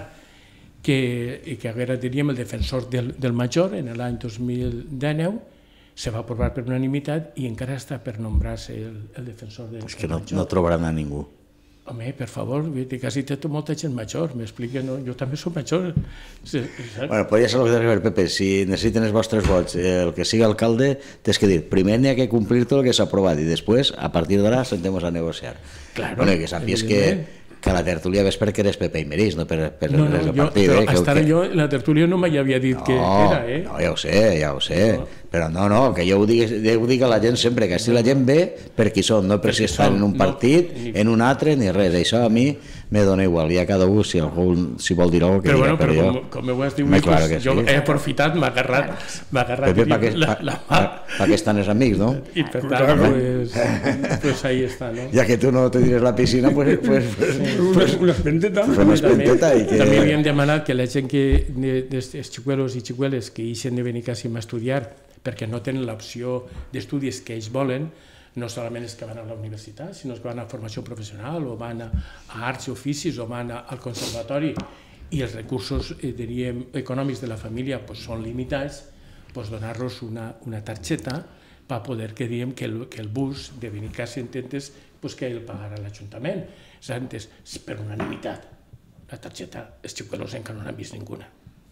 que, que haguera, diríem, el defensor del, del major en l'any dos mil dinou, se va aprovar per unanimitat i encara està per nombrar-se el, el defensor del, És que del no, major. no trobaran a ningú. Home, per favor, quasi té molta gent major, m'explica, no? Jo també soc major. Sí, Bueno, podria ser el que deia Pepe, si necessiten els vostres vots, eh, el que sigui alcalde, tens que dir, primer n'hi ha que complir tot el que s'ha aprovat i després, a partir d'ara, sentemos a negociar. Claro, bueno, i que sàpies que, que a la tertúlia ves perquè eres Pepe i Merís, no per, per no, no, el jo, partit. però eh, que, hasta ara que... jo, la tertúlia no mai havia dit no, que era, eh? No, ja ho sé, ja ho sé, no. Però no, no, que jo ho dic, jo ho dic a la gent sempre, que si la gent ve per qui són, no per si estan en un partit, no, ni... en un altre, ni res, això a mi me dona igual, ja cada un, si algú si vol dir alguna cosa, que però diga, bueno, però però com, jo... com ho has dit, Home, pues, claro que jo sí. he aprofitat, m'ha agarrat, m'ha agarrat Pepe, pa que, la, pa, la pa, mà, pa que estan els amics, no? i per tant, Claro. pues, pues ahí està, no? Ja que tu no te tires la piscina, pues... pues, pues Una, una espenteta. Fem una espenteta i que... També havíem demanat que la gent que, dels xicuelos i xicueles que ixen de Benicàssim a estudiar perquè no tenen l'opció d'estudis que ells volen, no solament és que van a la universitat, sinó que van a formació professional o van a, a arts i oficis o van a, al conservatori i els recursos eh, diríem, econòmics de la família pues, són limitats, pues, donar-los una, una targeta per poder que diguem que el, que el bus de Benicàssim intentes pues, que el pagarà l'Ajuntament. Antes, per unanimitat. La targeta, els xicuelos encara no n'han vist ninguna.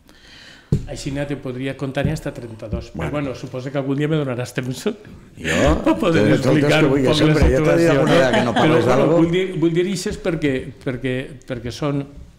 Així n'hi te podria contar ni hasta trenta-dos. Però bueno, suposo que algun dia me donaràs temps Jo? per poder Tot el explicar que un vulguis, poc la sempre. Ja t'he dit situació. alguna vegada que no Però parles bueno, d'algo. vull dir, vull dir ixes perquè, perquè, perquè són...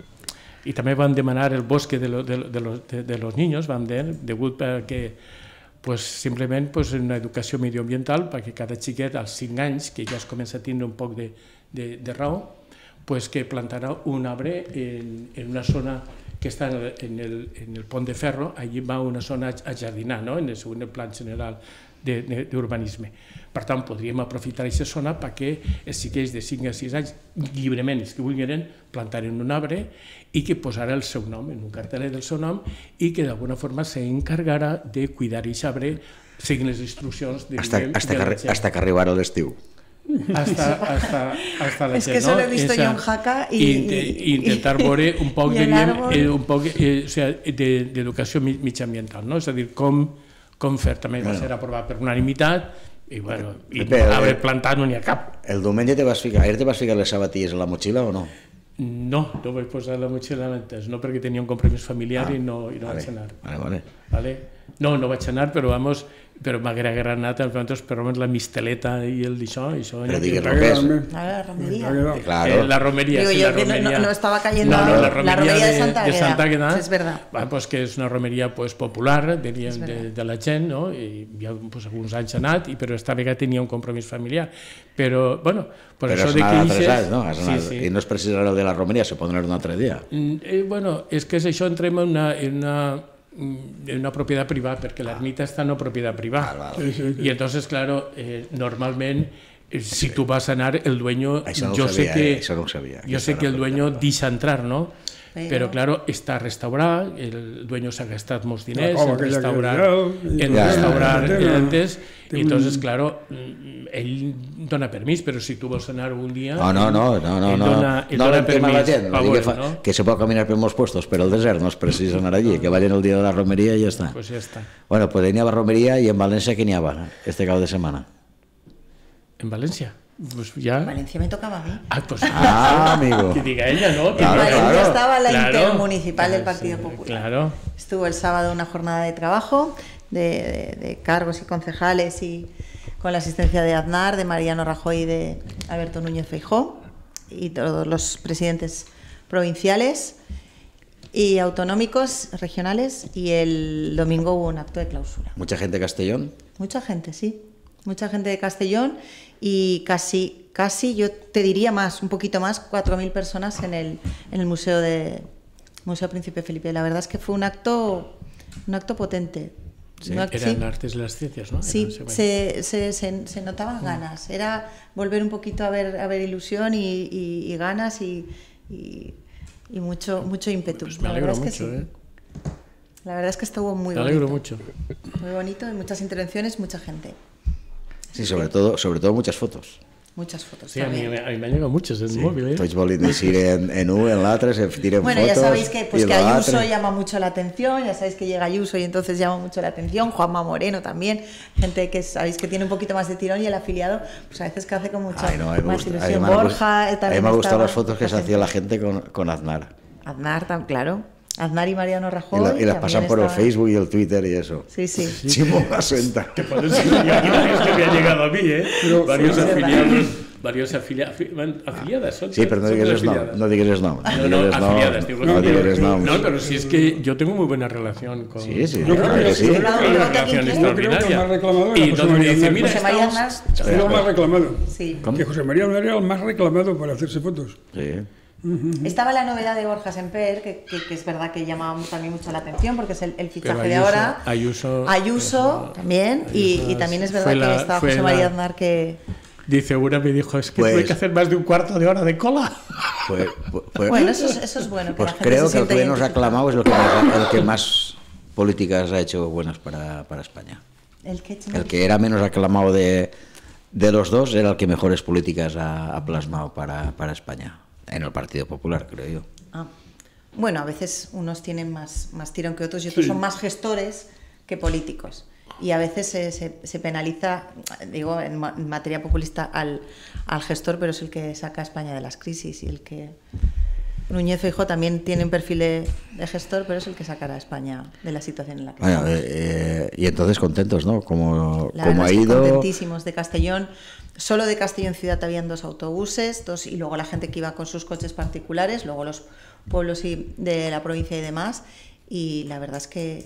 I també van demanar el bosque de, lo, de, de, los, de, de los niños, van dir, degut perquè pues, simplement pues, una educació medioambiental perquè cada xiquet als cinc anys, que ja es comença a tindre un poc de, de, de raó, pues, que plantarà un arbre en, en una zona que està en el, en, el, en el pont de ferro, allí va una zona a jardinar, no? En el segon plan general d'urbanisme. Per tant, podríem aprofitar aquesta zona perquè els xiquets de cinc a sis anys, lliurement, els que vulguin, plantaren un arbre i que posara el seu nom, en un cartelet del seu nom, i que d'alguna forma s'encarregara de cuidar aquest arbre seguint les instruccions de, Hasta, de, hasta, de que, hasta que arribara l'estiu. hasta, hasta, hasta la Es que gent, solo no? he visto Esa- yo en Jaca y- i, y- i intentar veure un poc, y el diríem, árbol. eh, un poc eh, o sea, d'educació de, mitjambiental, no? És a dir, com, com fer, també va ser aprovat per unanimitat, i bueno, i Pepe, arbre eh, plantat no n'hi ha cap. El diumenge te vas ficar, ahir te vas ficar les sabatilles a la motxilla o no? No, no vaig posar la motxilla antes, no perquè tenia un compromís familiar i no, i no vale, vaig anar. Vale, vale. Vale? No, no vaig anar, però vamos, però m'agrada anar, però almenys la misteleta i el d'això, això... Però ja digues que- el que és. A la romería. Claro. Eh, la romería, Digo sí, yo la que no- romería. no- no estaba cayendo No, no, la la romería, romería de de, Santa de Águeda. Santa Águeda, Es verdad. va, pues, que és una romeria pues, popular, diríem, Es de, verdad. de la gent, no? I ja pues, alguns anys ha anat, i, però esta vegada tenia un compromís familiar. Però, bueno, per Però això has de anat que altres ixes... anys, no? Has anat, sí, sí. I no és precisament el de la romeria, se pot anar un altre dia. Mm, Eh, bueno, és que és això, entrem en una, en una, en una propietat privada, perquè l'ermita està en una propietat privada. Val, val. Sí, sí, sí. Y entonces, claro, eh, normalment si tu vas a anar, el dueño, Això no ho yo sabia, sé que, eh? Això no ho sabia. yo sé Aquesta que el era dueño pregunta. dice entrar, ¿no? Pero- Pero claro, está restaurado, el dueño se ha gastado muchos diners cova en aquella que restaurar, hi ha, en i- Ja, restaurar ja, el ja. antes, Té y un- entonces, claro, mm, él dona permiso, pero si tú vas a anar un día... No, no, no, no, no, él no, dona, él no dona l'entén a la permís gent, pa vull dir que, bueno, fa, ¿no? que se pot caminar per molts puestos, però el desert no és precís anar allí, que vayan el dia de la romeria i ja està. Pues ya está. Bueno, pues ahí n'hi ha romeria i en València que n'hi ha este cap de setmana. ¿En Valencia? Pues ya... En Valencia me tocaba a mí. Ah, pues... Ah, amigo. Que diga ella, ¿no? Que Claro, en diga- Valencia claro. estaba la Claro. intermunicipal del Claro, Partido sí, Popular. Claro. Estuvo el sábado una jornada de trabajo de, de- de cargos y concejales y con la asistencia de Aznar, de Mariano Rajoy y de Alberto Núñez Feijóo y todos los presidentes provinciales y autonómicos, regionales, y el domingo hubo un acto de clausura. Mucha gente de Castellón. Mucha gente, sí. Mucha gente de Castellón y casi, casi, yo te diría más, un poquito más, cuatro mil personas en el, en el Museo de Museo Príncipe Felipe. La verdad es que fue un acto, un acto potente. Sí, Un ac- Eran sí. artes y las ciencias, ¿no? Sí, Eran- se, se, se, se notaban ganas. Era volver un poquito a ver, a ver ilusión y, y, y ganas y, y, y mucho, mucho ímpetu. Pues me La alegro verdad es que mucho, sí. ¿eh? La verdad es que estuvo muy Me alegro bonito. mucho. Muy bonito, y muchas intervenciones, mucha gente. Sí, sobre todo, sobre todo muchas fotos. Muchas fotos Sí, a mí, también. a mí me han llegado muchos en el móvil, ¿eh? Tots volen decir en, en un, en l'altre, se tiren Bueno, fotos. ya sabéis que, pues, y que l'altre. Ayuso llama mucho la atención, ya sabéis que llega Ayuso y entonces llama mucho la atención, Juanma Moreno también, gente que sabéis que tiene un poquito más de tirón, y el afiliado, pues a veces que hace con mucha Ay, no, a mí me más gusta- a mí ilusión. me han gust- Borja eh, a mí también me han gustado estaba las fotos que se presente. hacía la gente con, con Aznar. Aznar, tan claro. Aznar y Mariano Y, Rajoy. la- y las también pasan por el estaban. Facebook y el Twitter y eso. Sí, sí. Chimo la suelta. Que por eso ya es que me ha llegado a mí, ¿eh? varios es verdad. afiliados, varios afilia- afi- afiliadas son. Sí, pero no son digues el nom, afiliadas. no digues el nom. No, No no, digues nom, afiliadas, digo, no no, digues nom. No, pero si es que yo tengo muy buena relación con. Sí, sí, Yo creo claro que que sí. sí. Yo creo Una que relación quien quiera. extraordinaria. Yo creo que el más reclamado era Y José entonces me María dice, Aznar. mira, José María estamos- Aznar, Era el más reclamado. sí. ¿Cómo? Que José María Aznar era el más reclamado para hacerse fotos. Sí. Estaba la novedad de Borja Semper, que, que, que es verdad que llama también mucho la atención, porque es el, el fichaje Pero de Ayuso- ahora. Ayuso- Ayuso también, y, Ayuso y también es verdad fue que la- estaba fue José la- María Aznar, que... Dice, una me dijo, es que Pues- tuve que hacer más de un cuarto de hora de cola. Pues, pues- Bueno, eso es, eso es bueno. Que pues la gente creo se que el sienta que menos identificada. aclamado es lo que más, el que más políticas ha hecho buenas para, para España. ¿El qué, Chimo? El que era menos aclamado de, de los dos era el que mejores políticas ha, ha plasmado para, para España. En el Partido Popular, creo yo. Ah. Bueno, a veces unos tienen más, más tirón que otros y otros Sí. son más gestores que políticos. Y a veces se, se, se penaliza, digo, en, ma- en materia populista al, al gestor, pero es el que saca a España de las crisis y el que... Núñez Feijóo también tiene un perfil de, de gestor, pero es el que sacará a España de la situación en la que Bueno, estamos. eh, eh, y entonces contentos, ¿no? Como, La como verdad ha es que ido. contentísimos de Castellón. Solo de Castellón Ciudad habían dos autobuses, dos, y luego la gente que iba con sus coches particulares, luego los pueblos y de la provincia y demás. Y la verdad es que,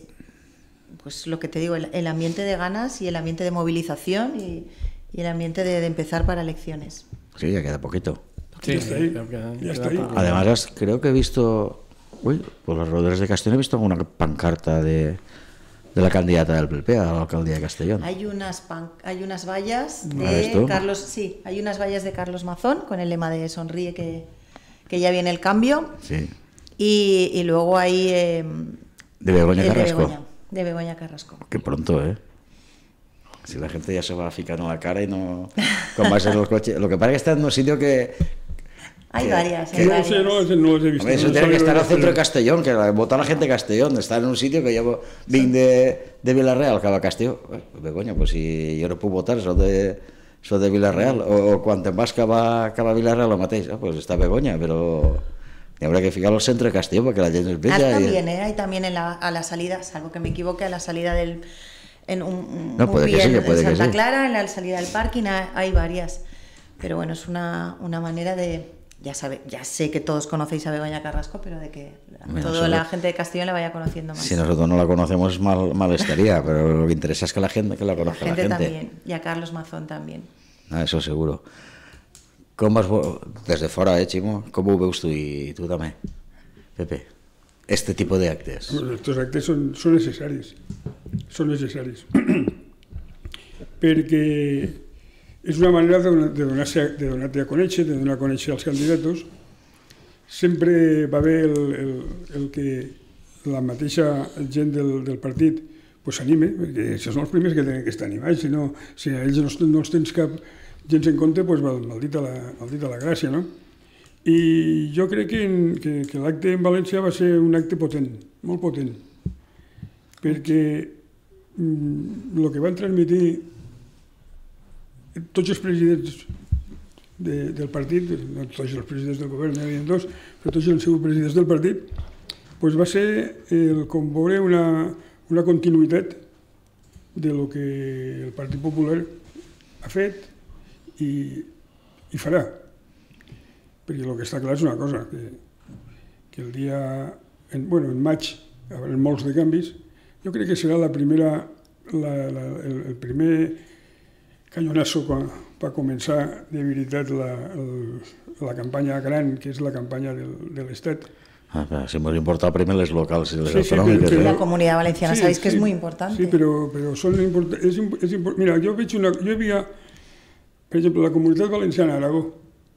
pues lo que te digo, el, el ambiente de ganas y el ambiente de movilización y, y el ambiente de, de empezar para elecciones. Sí, ya queda poquito. Sí, Ya está ahí, creo que- ya queda está ahí. poco. Además, has- creo que he visto. Uy, por los rodeos de Castellón he visto una pancarta de, de la candidata del P P a la alcaldía de Castellón. Hay unas, pan- hay unas vallas ¿Ah, ves de tú? Carlos, sí, hay unas vallas de Carlos Mazón con el lema de sonríe que, que ya viene el cambio. Sí. Y, y luego hay eh, De Begoña el de Carrasco. Begoña, de Begoña Carrasco. Que pronto, ¿eh? Si la gente ya se va ficando la cara y no. Con base en los coches. Lo que pasa es que está en un sitio que. Hay que- varias, que- hay No varias. sé, no, no los he visto. Hombre, eso no tiene que sabía estar lo al centro de que- Castellón, que la- vota la gente de Castellón. Está en un sitio que yo vine de, de Villarreal, que va a Castellón. Eh, Begoña, pues si yo no puedo votar, soy de, soy de Villarreal. O, o quan te'n vas que va, que va a Villarreal lo mateix. Ah, pues está Begoña, pero habrá que fijarlo al centro de Castellón para que la gente es Hay bella. también, ¿eh? Hay también en la, a la salida, salvo que me equivoque, a la salida del... En un, un No, puede que movie sí, que en puede que Santa sí. Clara, en la salida del parking, hay, hay varias. Pero bueno, es una, una manera de... Ya sabe, ya sé que todos conocéis a Begoña Carrasco, pero de que Bueno, toda sobre- la gente de Castellón la vaya conociendo más. Si nosotros no la conocemos, mal, mal estaría, pero lo que interesa es que la gente, que la la conozca la gente gente. también, y a Carlos Mazón también. Ah, eso seguro. Com vas, vo- des de fora, eh, Ximo? Com ho veus tu i tu també, Pepe? Este tipus d'actes. Bueno, estos actes són, són necessaris, són necessaris, perquè és una manera de donar-te de donar a conèixer, de donar a conèixer els candidats. Sempre va haver el, el, el que la mateixa gent del, del partit s'anime, pues, perquè això són els primers que tenen que estar animats, si, no, si a ells no, no els tens cap gens en compte, pues, maldita, la, maldita la gràcia, no? I jo crec que, que, que l'acte en València va ser un acte potent, molt potent, perquè mm, el que van transmitir tots els presidents de, del partit, no tots els presidents del govern, n'hi havia dos, però tots els seus presidents del partit, pues va ser el, com veure una, una continuïtat de lo que el Partit Popular ha fet i, i farà. Perquè el que està clar és una cosa, que, que el dia, en, bueno, en maig hi haurà molts de canvis. Jo crec que serà la primera, la, la, el, el primer canyonazo per començar de veritat la, el, la campanya gran, que és la campanya del, de l'Estat. Ah, si hemos importado primero los locales y los sí, autonómicos. Sí, ¿eh? La Comunidad Valenciana, sí, sabéis que sí, es muy importante. Sí, pero, pero son import es, es import mira, yo, veig una, yo havia, per exemple, la Comunitat Valenciana a Aragó,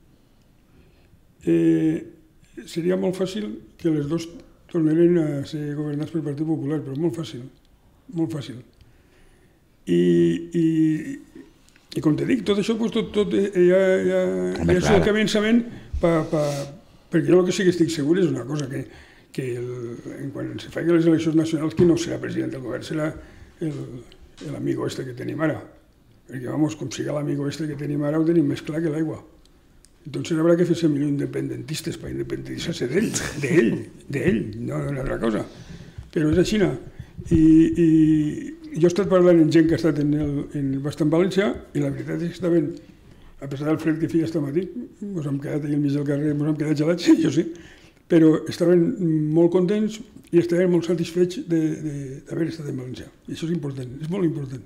eh, seria molt fàcil que les dos tornaren a ser governats pel Partit Popular, però molt fàcil, molt fàcil. I, i, i com te dic, tot això, pues, tot, tot, ja, ja, ja és el començament pa, pa, perquè jo el que sí que estic segur és una cosa, que, que el, quan se facin les eleccions nacionals, qui no serà president del govern serà l'amigo este que tenim ara. Perquè, vamos, com siga l'amigo este que tenim ara, ho tenim més clar que l'aigua. Entonces habrá que fer-se millor independentistes per independitzar-se d'ell, d'ell, d'ell, no d'una altra cosa. Però és així. I, i jo he estat parlant amb gent que ha estat en el, en bastant València i la veritat és que estaven, a pesar del fred que feia este matí, ens hem quedat allà al mig del carrer, ens hem quedat gelats, jo sí, però estaven molt contents i estaven molt satisfets d'haver estat en València. I això és important, és molt important.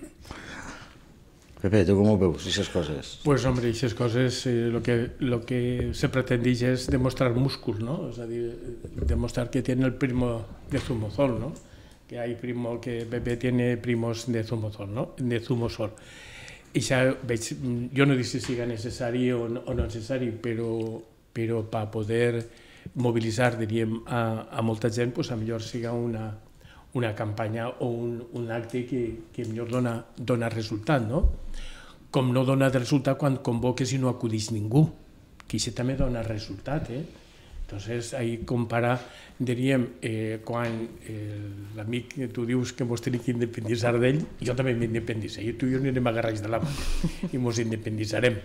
Pepe, ¿tú cómo ves esas cosas? Pues hombre, esas cosas eh, lo, que, lo que se pretende es demostrar músculo, ¿no? O sea, de, demostrar que tiene el primo de Zumosol, ¿no? Que hay primo, que Pepe tiene primos de Zumosol, ¿no? De Zumosol. I ja veig, jo no dic si siga necessari o no, o no necessari, però, però per poder mobilitzar, diríem, a, a molta gent, pues, a millor siga una, una campanya o un, un acte que, que millor dona, dona resultat, no? Com no dona resultat quan convoques i no acudix ningú, que això també dona resultat, eh? Entonces, ahí compara, diríem, eh, quan eh, l'amic que tu dius que mos tenim que independitzar d'ell, jo també m'independitzaré, i tu i jo anirem agarrats de la mà i mos independitzarem.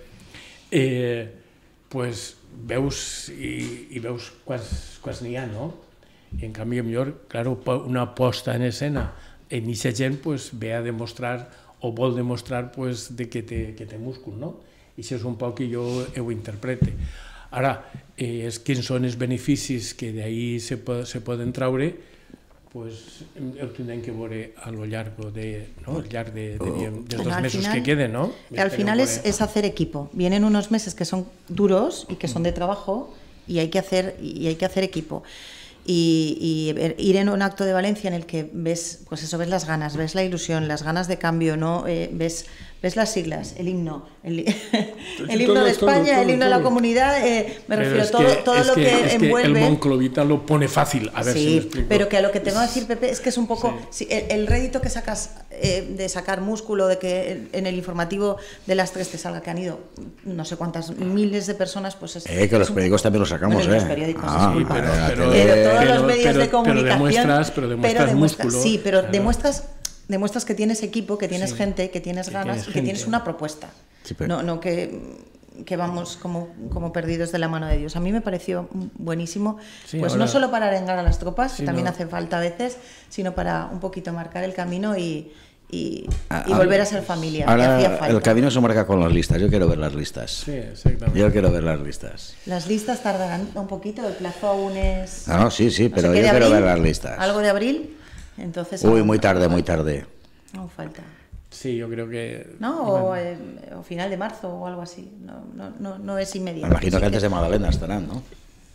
Eh, pues veus i, i veus quants, quants n'hi ha, no? I en canvi, millor, claro, una posta en escena en aquesta gent pues, ve a demostrar o vol demostrar pues, de que té, que té múscul, no? I això és un poc que jo ho interprete. Ara, eh, quins són els beneficis que d'ahir se, po se poden traure, pues, ho tindrem que veure a lo largo de, ¿no? Al llarg de, de, de, de dos al mesos final, que queden, ¿no? Al final es, es hacer equipo. Vienen unos meses que son duros y que son de trabajo y hay que hacer, y hay que hacer equipo. Y, y ir en un acto de Valencia en el que ves, pues eso, ves las ganas, ves la ilusión, las ganas de cambio, ¿no? Eh, ves, ves las siglas, el himno, el, el himno todo, de España, todo, todo, el himno todo. de la comunidad, eh, me pero refiero a todo, que, todo lo que, que envuelve. Que el Monclovita lo pone fácil, a ver sí, si me explico. Pero que a lo que tengo que decir, Pepe, es que es un poco, sí. si el, el rédito que sacas eh, de sacar músculo, de que en el informativo de las tres te salga que han ido no sé cuántas miles de personas, pues es... Eh, que los periódicos un... también lo sacamos, bueno, eh. Los periódicos, ah, sí, pero, pero, pero, pero todos pero, los medios pero, de comunicación... Pero demuestras, pero demuestras, pero demuestras músculo. Sí, pero claro. demuestras... demuestras que tienes equipo, que tienes sí, gente, que tienes que ganas tienes y que tienes una propuesta. Sí, pero... No, no que, que vamos como, como perdidos de la mano de Dios. A mí me pareció buenísimo, sí, pues ahora... no solo para arengar a las tropas, sí, que también no. hace falta a veces, sino para un poquito marcar el camino y, y, ah, y volver a ser familia. Ahora que hacía falta. El camino se marca con las listas. Yo quiero ver las listas. Sí, exactamente. Yo quiero ver las listas. Las listas tardarán un poquito, el plazo aún es... Ah, no, sí, sí, no pero sé yo quiero abril, ver las listas. ¿Algo de abril? Entonces, Uy, muy tarde, muy tarde. No falta. Sí, yo creo que... No, bueno. o, eh, o final de marzo o algo así. No, no, no, no es inmediato. Me imagino que antes de Magdalena estarán, ¿no?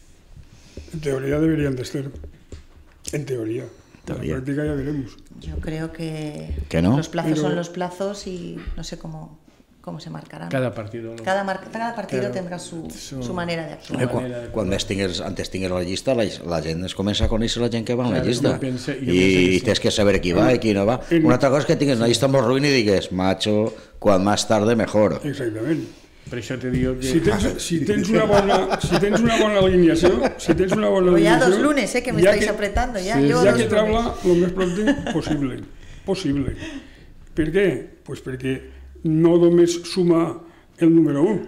En teoría deberían de estar. En teoría. teoría. En la práctica ya veremos. Yo creo que, ¿Que no? los plazos Pero... son los plazos y no sé cómo, cómo se marcarán. Cada partido. ¿no? Cada, mar, cada partido Cada, tendrá su, su, su manera de actuar. Eh, quan, quan més tingues, antes tingués la llista, la, la gent es comença a conèixer la gent que va en la Claro, llista. jo pense- jo I, pense que i sí. tens que saber qui va i qui no va. Una altra cosa és que tingues una llista molt ruïn i digues, macho, quan més tarde mejor. Exactament. Per això te digo que... Si tens, si tens una bona, si tens una bona alineació, si tens una bona Pero ya alineació... dos lunes, eh, que me hi ha estáis apretando, ya, Sí, yo Hi ha dos que lunes. treure el més prompte possible. Possible. Per què? Pues perquè no només suma el número u,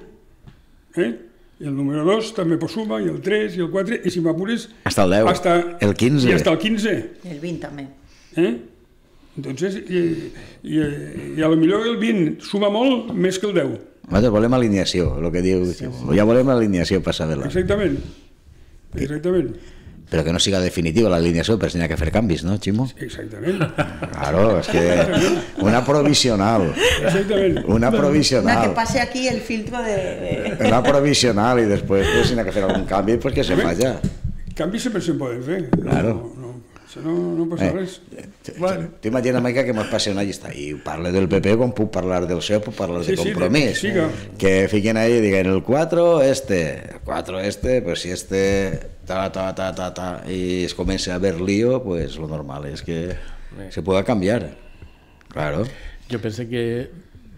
eh? I el número dos també pot sumar, i el tres, i el quatre, i si m'apures... Hasta el deu, hasta, el quinze. I hasta el quinze. El vint també. Eh? Entonces, i, i, i a lo millor el vint suma molt més que el deu. Nosaltres volem alineació, el que diu. Sí, sí. Ja volem alineació per saber-la. Exactament. Exactament. Però que no siga definitiva l'alineació, però si n'hi ha que fer canvis, no, Ximo? Exactament. Claro, és que una provisional. Exactament. Una Una que provisional. pase aquí el filtro de... de... Una provisional i després, pues, si n'hi ha que fer algun canvi, pues que se falla. Canvis sempre se'n poden fer. Claro. No, no, això no, no passa Eh, res. Bueno. T'imagina, Maica, que mos passi una llista i parle del P P com puc parlar del seu, puc parlar Sí, de sí, Compromís. sí, que- Que fiquen ahí y digan el cuatro este, el cuatro este, pues si este ta, ta, ta, ta, ta, y es comience a haber lío, pues lo normal es que se pueda cambiar. Claro. Jo pense que,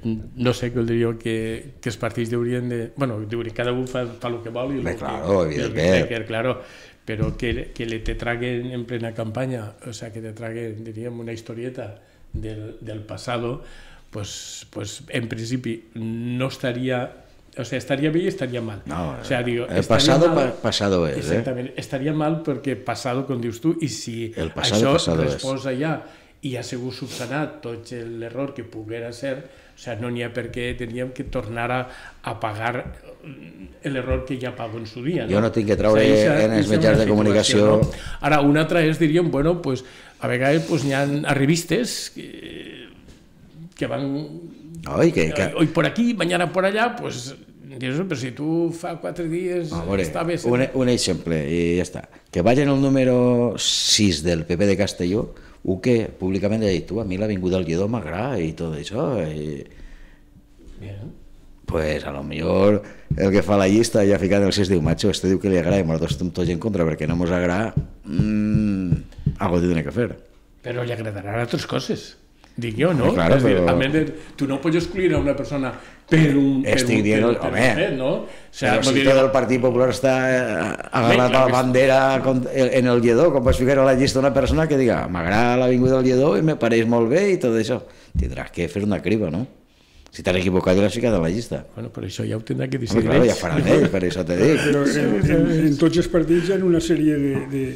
no sé, que el diria que, que els partits haurien de... Bueno, diurien, cada un fa, fa el que vol i el Bé, que, claro, i el que evidentment. té, claro, però que, que le te traguen en plena campaña, o sea, que te traguen, diríem, una historieta del, del pasado, pues, pues en principi no estaria... O sea, estaría bien y estaría mal. No, o sea, digo, el estaría pasado mal- pa- pasado és, eh? Exactament, estaria mal perquè passado, com dius tu, i si El passado, això passado és. resposa ja i ha sigut subsanat tot l'error que poguera ser, o sea, no n'hi ha per què tindríem que tornar a, a pagar l'error que ja pago en su dia. Jo no tinc que treure ixa- en els ixa mitjans una de comunicació- situació, no? Ara, una altra és, diríem, bueno, pues, a vegades pues, n'hi ha arribistes que, que van Oi, que, que... hoy por aquí, mañana por allá, pues, dius, però si tu fa quatre dies A veure, estaves... un, un exemple, i ja està. Que vagin el número sis del P P de Castelló, o que públicament ha dit, tu, a mi l'Avinguda del Lledó m'agrada i tot això, i... Bien. Pues a lo millor el que fa la llista ja ficat el sis diu, macho, este diu que li agrada i nosaltres estem tots en contra perquè no mos agrada, mmm, algo tiene que fer. Però li agradaran altres coses. Dic jo, no? Sí, claro, és dir, però- a més de, tu no pots excluir a una persona per un... per Estic un, dient, per, per home, un fet, no? O sea, Però vull si dir, tot el Partit Popular està eh, agarrat clar a la que sí. bandera con- en el Lledó, com pots ficar a la llista una persona que diga, m'agrada l'Avinguda del Lledó i me pareix molt bé i tot això. Tindràs que fer una criba, no? Si t'has equivocat i l'has ficat a la llista. Bueno, per això ja ho tindrà que Home, decidir claro, ja ells. faran ells, per això te dic. Però en, en, en tots els partits hi ha una sèrie de- de-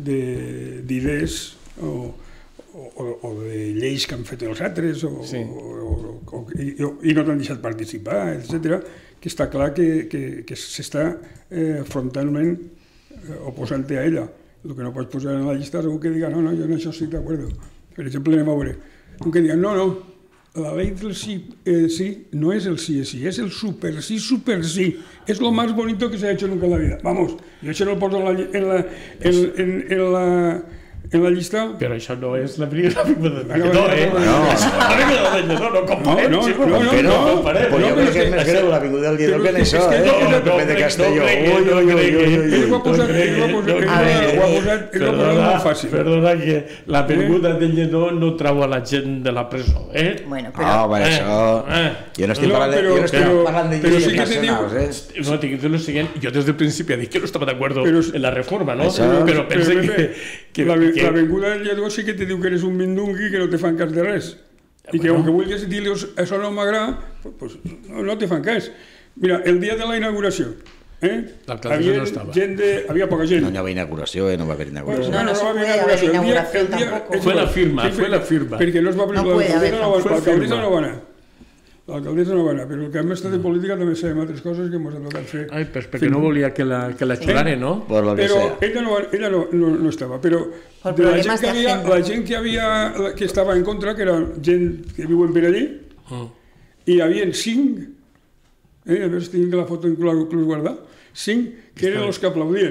de- d'idees o, o, o de lleis que han fet els altres o, Sí. o, o, o, i, i no t'han deixat participar, etcètera, que està clar que, que, que s'està eh, frontalment eh, oposant a ella. El que no pots posar en la llista és algú que diga no, no, jo en això estic d'acord. Per exemple, anem a veure. Un que diga no, no, la ley del sí, eh, sí no es el sí es sí, es el super sí, super sí. Es lo más bonito que se ha hecho nunca en la vida. Vamos, yo eso no lo pongo en la, en la, en, en, en la, en la llista. Però això no és la primera Avinguda del No, Lledó, no, eh? no, no, És l'Avinguda del Lledó, no comparem, No, no, Ximo, no, no, però no. comparem. Pues No, jo però crec que és és més que- greu l'Avinguda del Lledó però que en és que- això, és que eh? no, El no, P P de no Castelló. crec, Ui, no ui, ui, crec. ui, ui. Ell ho ha posat, ell ho ha posat, ell ho ha- ho ha posat, ell ho ha posat molt fàcil. Perdona, que l'Avinguda del Lledó no trau a la gent de la presó, eh? Bueno, Ah, però... per Eh, això... eh. Jo no estic No, parlant de, però- jo no estic però- parlant de però lleis sí que te diu- nacionals, eh? No, tinc que dir lo siguiente, yo desde el principio dije que no estaba de acuerdo Pero- en la reforma, ¿no? Això- Pero pensé Però, que... Pepe, que, la, que- l'Avinguda del Lledó sí que te diu que eres un mindungui que no te fan cas de res. I que bueno. aunque vulguis dir-los això no m'agrada, pues no, no te fan cas. Mira, el dia de la inauguració, eh? L'alcaldessa havia no estava. gent de, havia poca gent. No hi havia inauguració, eh? No va haver inauguració. No, no se va puede haver haber inauguració. El dia- inauguración el dia- tampoco. és Fue la igual. firma, Sí, fue perquè- la firma. Perquè no es va No presentar puede haber l'alcaldessa, no, va- Fue l'alcaldessa firma. no va anar. L'alcaldessa no va anar, però el que hem estat de política també sabem altres coses que ens ha tocat fer. Ay, pues porque no volía que la, que la chulare, ¿no? Por lo que Però sea. ella, no, va- ella no, no, no estava, però Por de la problemes gent, que havia, d'agenda. la gent que havia la- que estava en contra, que era gent que viuen per allí, Mm. i hi havia cinc, eh, a veure si tinc la foto inclús, inclús guardada, cinc que eren els que aplaudien,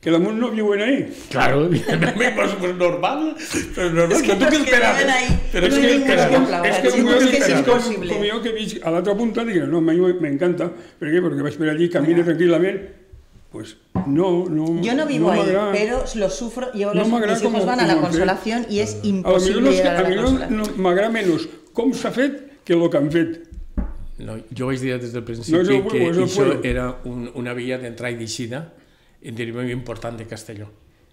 que damunt no viuen ahí. Claro, pues, pues normal, pero normal, es que tu què esperaves? Pero es que, es que, es que, es com, com jo que visc a l'altra punta, dic, no, a mi m'encanta, ¿per qué? Porque vaig per allí, camine tranquilament, pues no, no. Yo no vivo no ahí, pero lo sufro. Yo no los, mis hijos como, van a la como Consolación y es a imposible llegar a la Consolación. No, m'agrada menys com s'ha fet que el que han fet. No, jo vaig dir des del principi no, que bueno, això bueno. era un, una via d'entrada i d'eixida en derivació important de Castelló.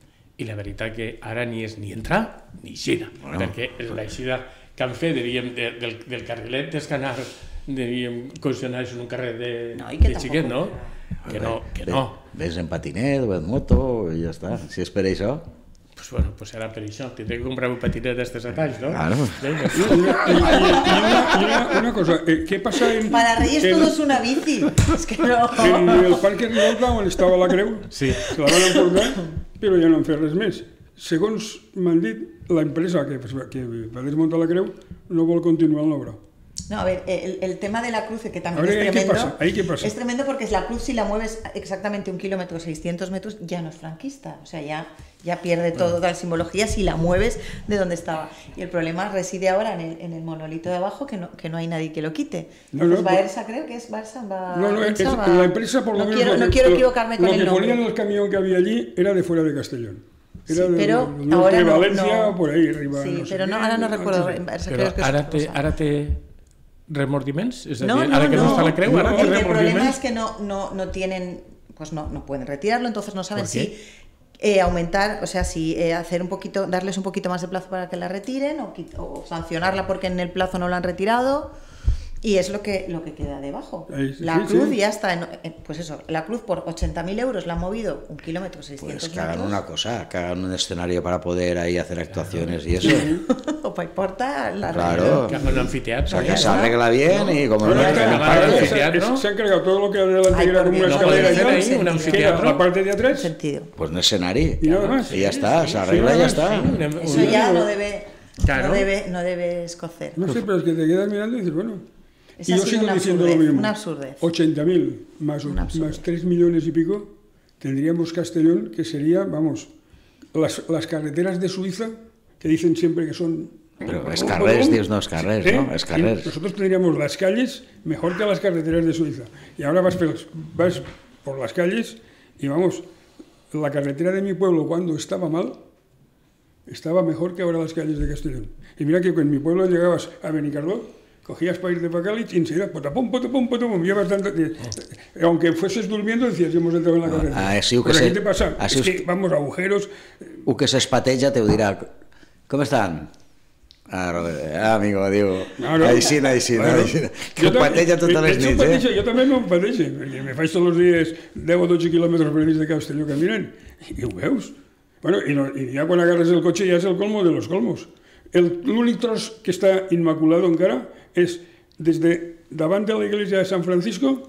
I la veritat que ara ni és ni entrar ni eixida, bueno. perquè l'eixida que han fet, diríem, de, del, del carrilet és que anar, diríem, concessionaris en un carrer de, no, de xiquet, no? Que no, que no. Ves en patinet o en moto i ja està, si és per això. Pues bueno, pues serà per això, tindré que comprar un patinet d'estes a talls, no? Claro. I una, i una, i una, una cosa, eh, què passa en... Para Reyes en, todo es una bici, es que no... En el Parc Rialta, on estava la creu, sí. se la van emportar, però ja no han fet res més. Segons m'han dit, l'empresa que, que va desmuntar la creu no vol continuar l'obra. No, a ver, el, el tema de la cruz, que también ver, es tremendo, ¿qué pasa? ¿Ahí qué pasa? Es tremendo porque la cruz, si la mueves exactamente un kilómetro, seiscientos metros, ya no es franquista, o sea, ya, ya pierde toda la simbología si la mueves de donde estaba. Y el problema reside ahora en el, en el monolito de abajo, que no, que no hay nadie que lo quite. No, no, pues Baersa, creo que es Barça, va... No, no, es, va, la empresa, por lo no menos... Quiero, lo, no quiero lo, equivocarme con lo el nombre. Lo que ponían el camión que había allí era de fuera de Castellón. Era sí, de, pero de, de, ahora de no, Valencia no. o por ahí arriba. Sí, no sé pero no, qué, ahora no recuerdo. antes, Barça, però creo que ara es té, ara té remordiments? És a dir, no, no, ara que no, no està la creu, ara no, té el problema remordiments? es que no, no, no tienen, pues no, no pueden retirarlo, entonces no saben si eh, aumentar, o sea, si eh, hacer un poquito, darles un poquito más de plazo para que la retiren o, o sancionarla porque en el plazo no la han retirado. Y es lo que, lo que queda debajo. Ahí, sí, la sí, cruz sí. ya está, en, pues eso, la cruz por ochenta mil euros la han movido un kilómetro seiscientos Pues que hagan metros. una cosa, que hagan un escenario para poder ahí hacer actuaciones y eso. O para importa la Claro. Que hagan un anfiteatre. O sea, que se arregla bien y como No, no no, hay no, que no, me no, parque. anfiteatro. se, se han cargado todo lo que adelante Ay, era como una no escalera puede y ser tal, ahí un que era anfiteatro. la parte de atrás sentido. Pues un escenario. y nada más. Y ya está, se arregla y ya está. Eso ya no debe, Claro. no debe, no debe escocer. No sé, pero es que te quedas mirando y dices, bueno... Esa y yo ha sido sigo una diciendo absurdez, lo mismo. una absurdez. ochenta mil más, más tres millones y pico, tendríamos Castellón, que sería, vamos, las, las carreteras de Suiza, que dicen siempre que son... Pero es carrers, Dios, no es carrers, ¿Eh? ¿no? Es carrers. Y nosotros tendríamos las calles mejor que las carreteras de Suiza. Y ahora vas por, vas por las calles y vamos, la carretera de mi pueblo cuando estaba mal, estaba mejor que ahora las calles de Castellón. Y mira que en mi pueblo llegabas a Benicarló, cogías para ir de Pacalich y enseguida, potapum, potapum, potapum, llevas tanto... Eh, aunque fueses durmiendo, decías, hemos entrado en la carretera. Ah, sí, Pero que aquí se- te pasa, así es us- que, vamos, agujeros... U que s'espateja te ho dirà. Com estan? Ah, Robert, ah amigo, diu, Claro. aixina, aixina, Bueno, aixina. Que yo ho tam- pateja totes de les hecho, nits, pateixo, eh? Yo también me pateixo, perquè me faig tots els dies deu o dotze quilòmetres per dins de Castelló caminant, i ho veus. Bueno, i, no, i ja quan agarres el cotxe ja és el colmo de los colmos. El- L'únic tros que està inmaculado encara és des de davant de la iglesia de San Francisco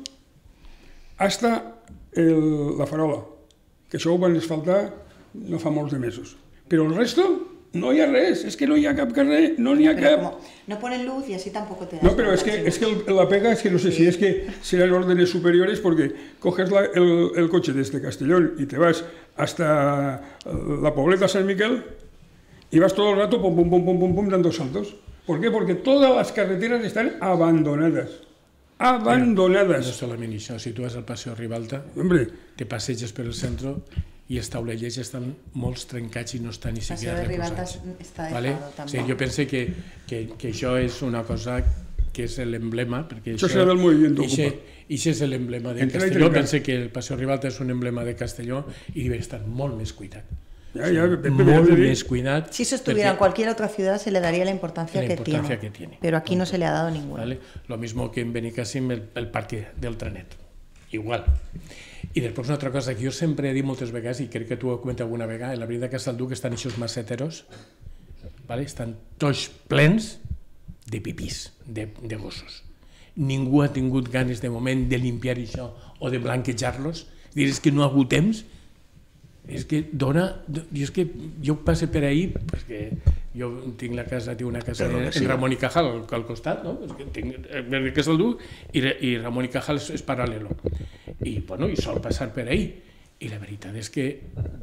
hasta el, la farola, que això ho van asfaltar no fa molts de mesos. Però el resto no hi ha res, és que no hi ha cap carrer, no n'hi ha Pero cap... como no ponen luz y así tampoco te das No, pero cuenta es que, si es que luz. el- la pega es que no sé si es que serán órdenes superiores porque coges la- el, el coche desde Castellón y te vas hasta la Pobleta San Miquel y vas todo el rato pum, pum, pum, pum, pum, pum, dando saltos. ¿Por qué? Porque todas las carreteras están abandonadas. No Abandonadas. solament això, si tu vas al Paseo Ribalta, Hombre, te passeges per el centre i els taulellers estan molts trencats i no estan ni Paseo siquiera de Ribalta reposats. está Vale? dejado también. Sí, jo penso que, que, que això és una cosa que és l'emblema, perquè Això serà del moviment Ixe, Ocupa. ixe és l'emblema de Entra i Castelló. trencar. Penso que el Paseo Ribalta és un emblema de Castelló i deve estar molt més cuidat. ya, ya, Pepe, ya Molt te digo. més cuidat. Si eso estuviera en perquè- cualquier otra ciudad se le daría la importancia, La que, importancia tiene, que tiene. pero aquí no se le ha dado ninguna. ¿vale? Lo mismo que en Benicàssim el, el parc del trenet, igual. I després una altra cosa que jo sempre he dit moltes vegades, i crec que tu ho has comentat alguna vegada, en la Avenida Casalduc estan aquests maceteros, ¿vale? Estan tots plens de pipís, de, de gossos. Ningú ha tingut ganes de moment de limpiar això o de blanquejar-los. És dir, és que no ha hagut temps. És que dona... Jo, és que jo passo per ahir, perquè jo tinc la casa, tinc una casa Però en, que sí. en Ramon i Cajal al, al costat, no? És que tinc el que és el dur i, i Ramon i Cajal és, és paral·lelo. I, bueno, i sol passar per ahir. I la veritat és que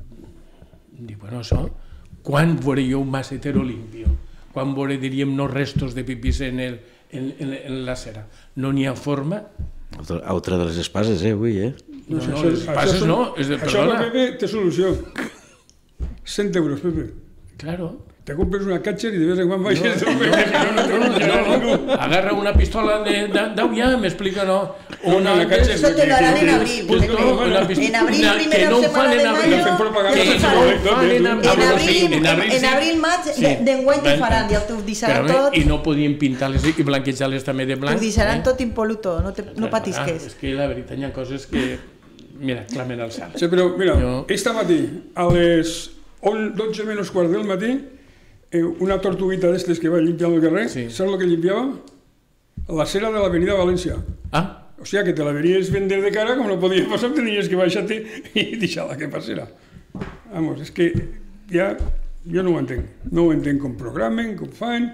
Dic, bueno, això, quan veuré jo un macetero limpio? Quan veuré, diríem, no restos de pipís en, el, en, en, en la cera? No n'hi ha forma. Altra de les espases, eh, avui, eh? No, no, les espases no, és de Això, perdona. Pepe, té solució. cent euros, Pepe. Claro. Te compres una catcher y de vez en cuando vais No, a no, no, no, no, agarra una pistola de d'aulla, me explica, no. Una Una catcher. Eso te lo harán en abril. Pues Pepe. no, una pist- En abril, una- primera que no ho semana fan de en abril. mayo, Hacen propaganda ja Que se no farà. ho fan en En abril. abril, en, sí. en abril, maig, Sí. d'enguany t'ho Ven, faran, ja t'ho Però deixaran bé, tot, I no podien pintar-les i blanquejar-les també de blanc. t'ho deixaran eh? tot impoluto, no, te, no Ah, patisques. és que la veritat hi ha coses que, mira, clamen al cel. Sí, però mira, Jo- esta matí, a les dotze menys quart del matí, eh, una tortuguita d'estes que va limpiant el carrer, Sí. saps el que limpiava? La cera de l'avenida València. Ah, O sigui que te la venies vender de cara, com no podies passar, tenies que baixar-te i deixar-la que passera. Vamos, és que ja, jo no ho entenc. No ho entenc com programen, com fan.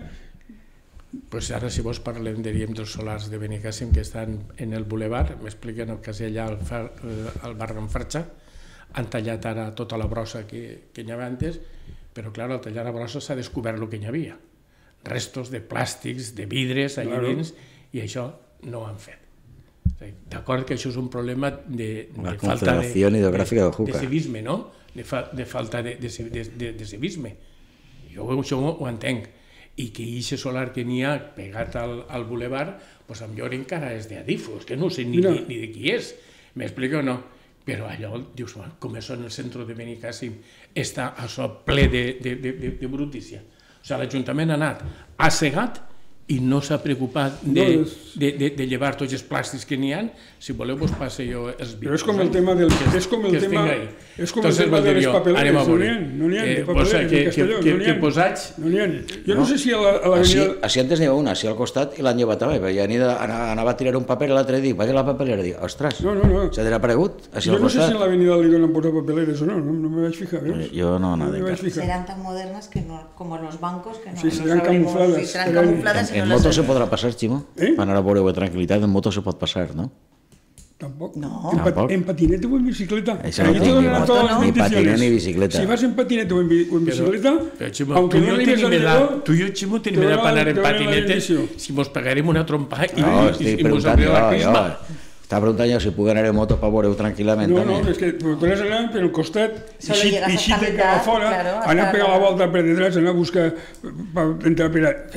pues ara si vos parlem, diríem, dels solars de Benicàssim que estan en el boulevard, m'expliquen el cas allà al, far, al barri en Farxa, han tallat ara tota la brossa que, que hi havia antes, però clar, al tallar la brossa s'ha descobert el que hi havia. Restos de plàstics, de vidres allà Claro. dins, i això no ho han fet. D'acord que això és un problema de, La de falta de, Confederación Hidrográfica de de Júcar. civisme, no? De, fa, de falta de, de, de, de, de civisme. Jo això ho, ho entenc. I que aquest solar que n'hi ha pegat al, al boulevard, pues a millor encara és d'Adifo, és que no sé ni, Mira. ni, ni de qui és. M'explico o no? Però allò, dius, bueno, com això en el centre de Benicàssim està això ple de, de, de, de, de brutícia. O sigui, l'Ajuntament ha anat, ha cegat i no s'ha preocupat de, No, és- de, de, de llevar tots els plàstics que n'hi ha. Si voleu, vos passe jo els vídeos. Però és com el tema del... Que- És com el que els tema... tinc ahí. És com el Entonces, tema vol de dir les jo, papeleres. anem a No veure. n'hi ha, no n'hi ha, Eh, de o papeleres sigui, que- en Castelló, que- no n'hi que ha. posats- No n'hi ha. Jo no sé si a la, a la Així, avenida... així antes n'hi havia una, així al costat, i l'han llevat també, perquè ja anava, anava a tirar un paper i l'altre dia, vaig a la papelera i dic, ostres, No, no, no. s'ha desaparegut, així Jo al no sé si costat. en l'avenida li donen posar papeleres o no, no, no me vaig fijar, veus? Jo no, No nada, me vaig encara. fijar. Serán tan modernas que no, como los bancos, que no, Sí, no serán sabemos camufladas, si serán serán- camufladas y En no las moto se sabemos. podrà passar, Ximo? Eh? Per anar a veure tranquil·litat, en moto se pot passar, no? Tampoc. No. En, pat- Tampoc. en patinete o en bicicleta. Això Ahí no te tinc donen ni todas moto, las ni bendiciones. patinet ni bicicleta. Si vas en patinete o en, bi- o en bicicleta, Però, Ximo, aunque tu no no arribes tenim al edad, lledó, tu i jo, Ximo, tenim te edad per donen- anar en te donen la patinete, bendició. si mos pegarem una trompa i, No, i, estic i mos preguntant obrirà jo, la jo. crisma. Estava preguntant jo si puc anar en moto per veure-ho tranquil·lament. no, també. no, es que podràs anar per el costat, Solo eixit, llegas eixit hasta de mitad, cap a fora, claro, hasta anar a pegar la la- volta per detrás, anar a buscar, per entrar per... a-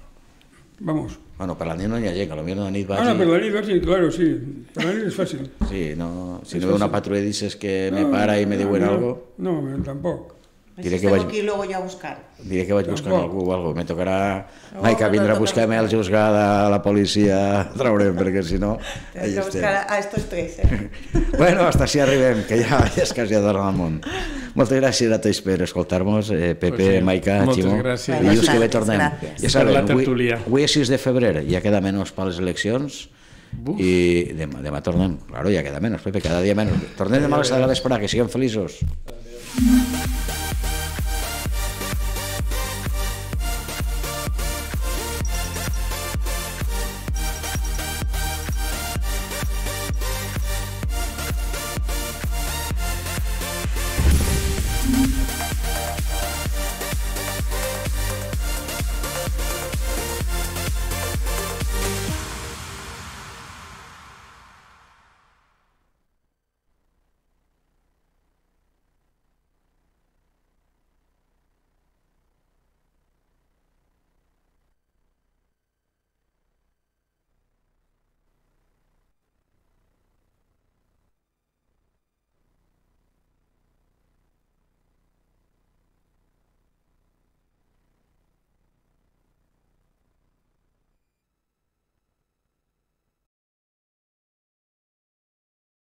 Vamos. Bueno, per la nit no hi ha gent, que potser de nit vaig Ah, no, per i... la nit, sí, claro, sí. Per la nit és fàcil. Sí, no, si Es no veo una fácil. patrulla dices que me para y me diuen no, algo, No, tampoc. Pues diré si que tengo vaig- que ir luego yo a buscar. diré que vaig buscant Tampoc. algú o algo. Me tocarà, No, Maica, no vindre a toca buscar-me buscar. al juzgat a la policia, traurem, perquè si no... Tengo ahí que estem. buscar a, a estos tres. ¿eh? Bueno, hasta així arribem, que ja, ja és quasi a tornar al món. Moltes gràcies a tots per escoltar-nos, eh, Pepe, Pues sí, Maica, moltes Ximo. gràcies. I dilluns que ve Gràcies, tornem. gràcies. Ja Per saben, la avui, tertúlia. avui és sis de febrer, ja queda menys per les eleccions, Buf. i demà, demà tornem. Claro, ja queda menys, Pepe, cada dia menys. Tornem demà a les de la vesprada, que siguem feliços.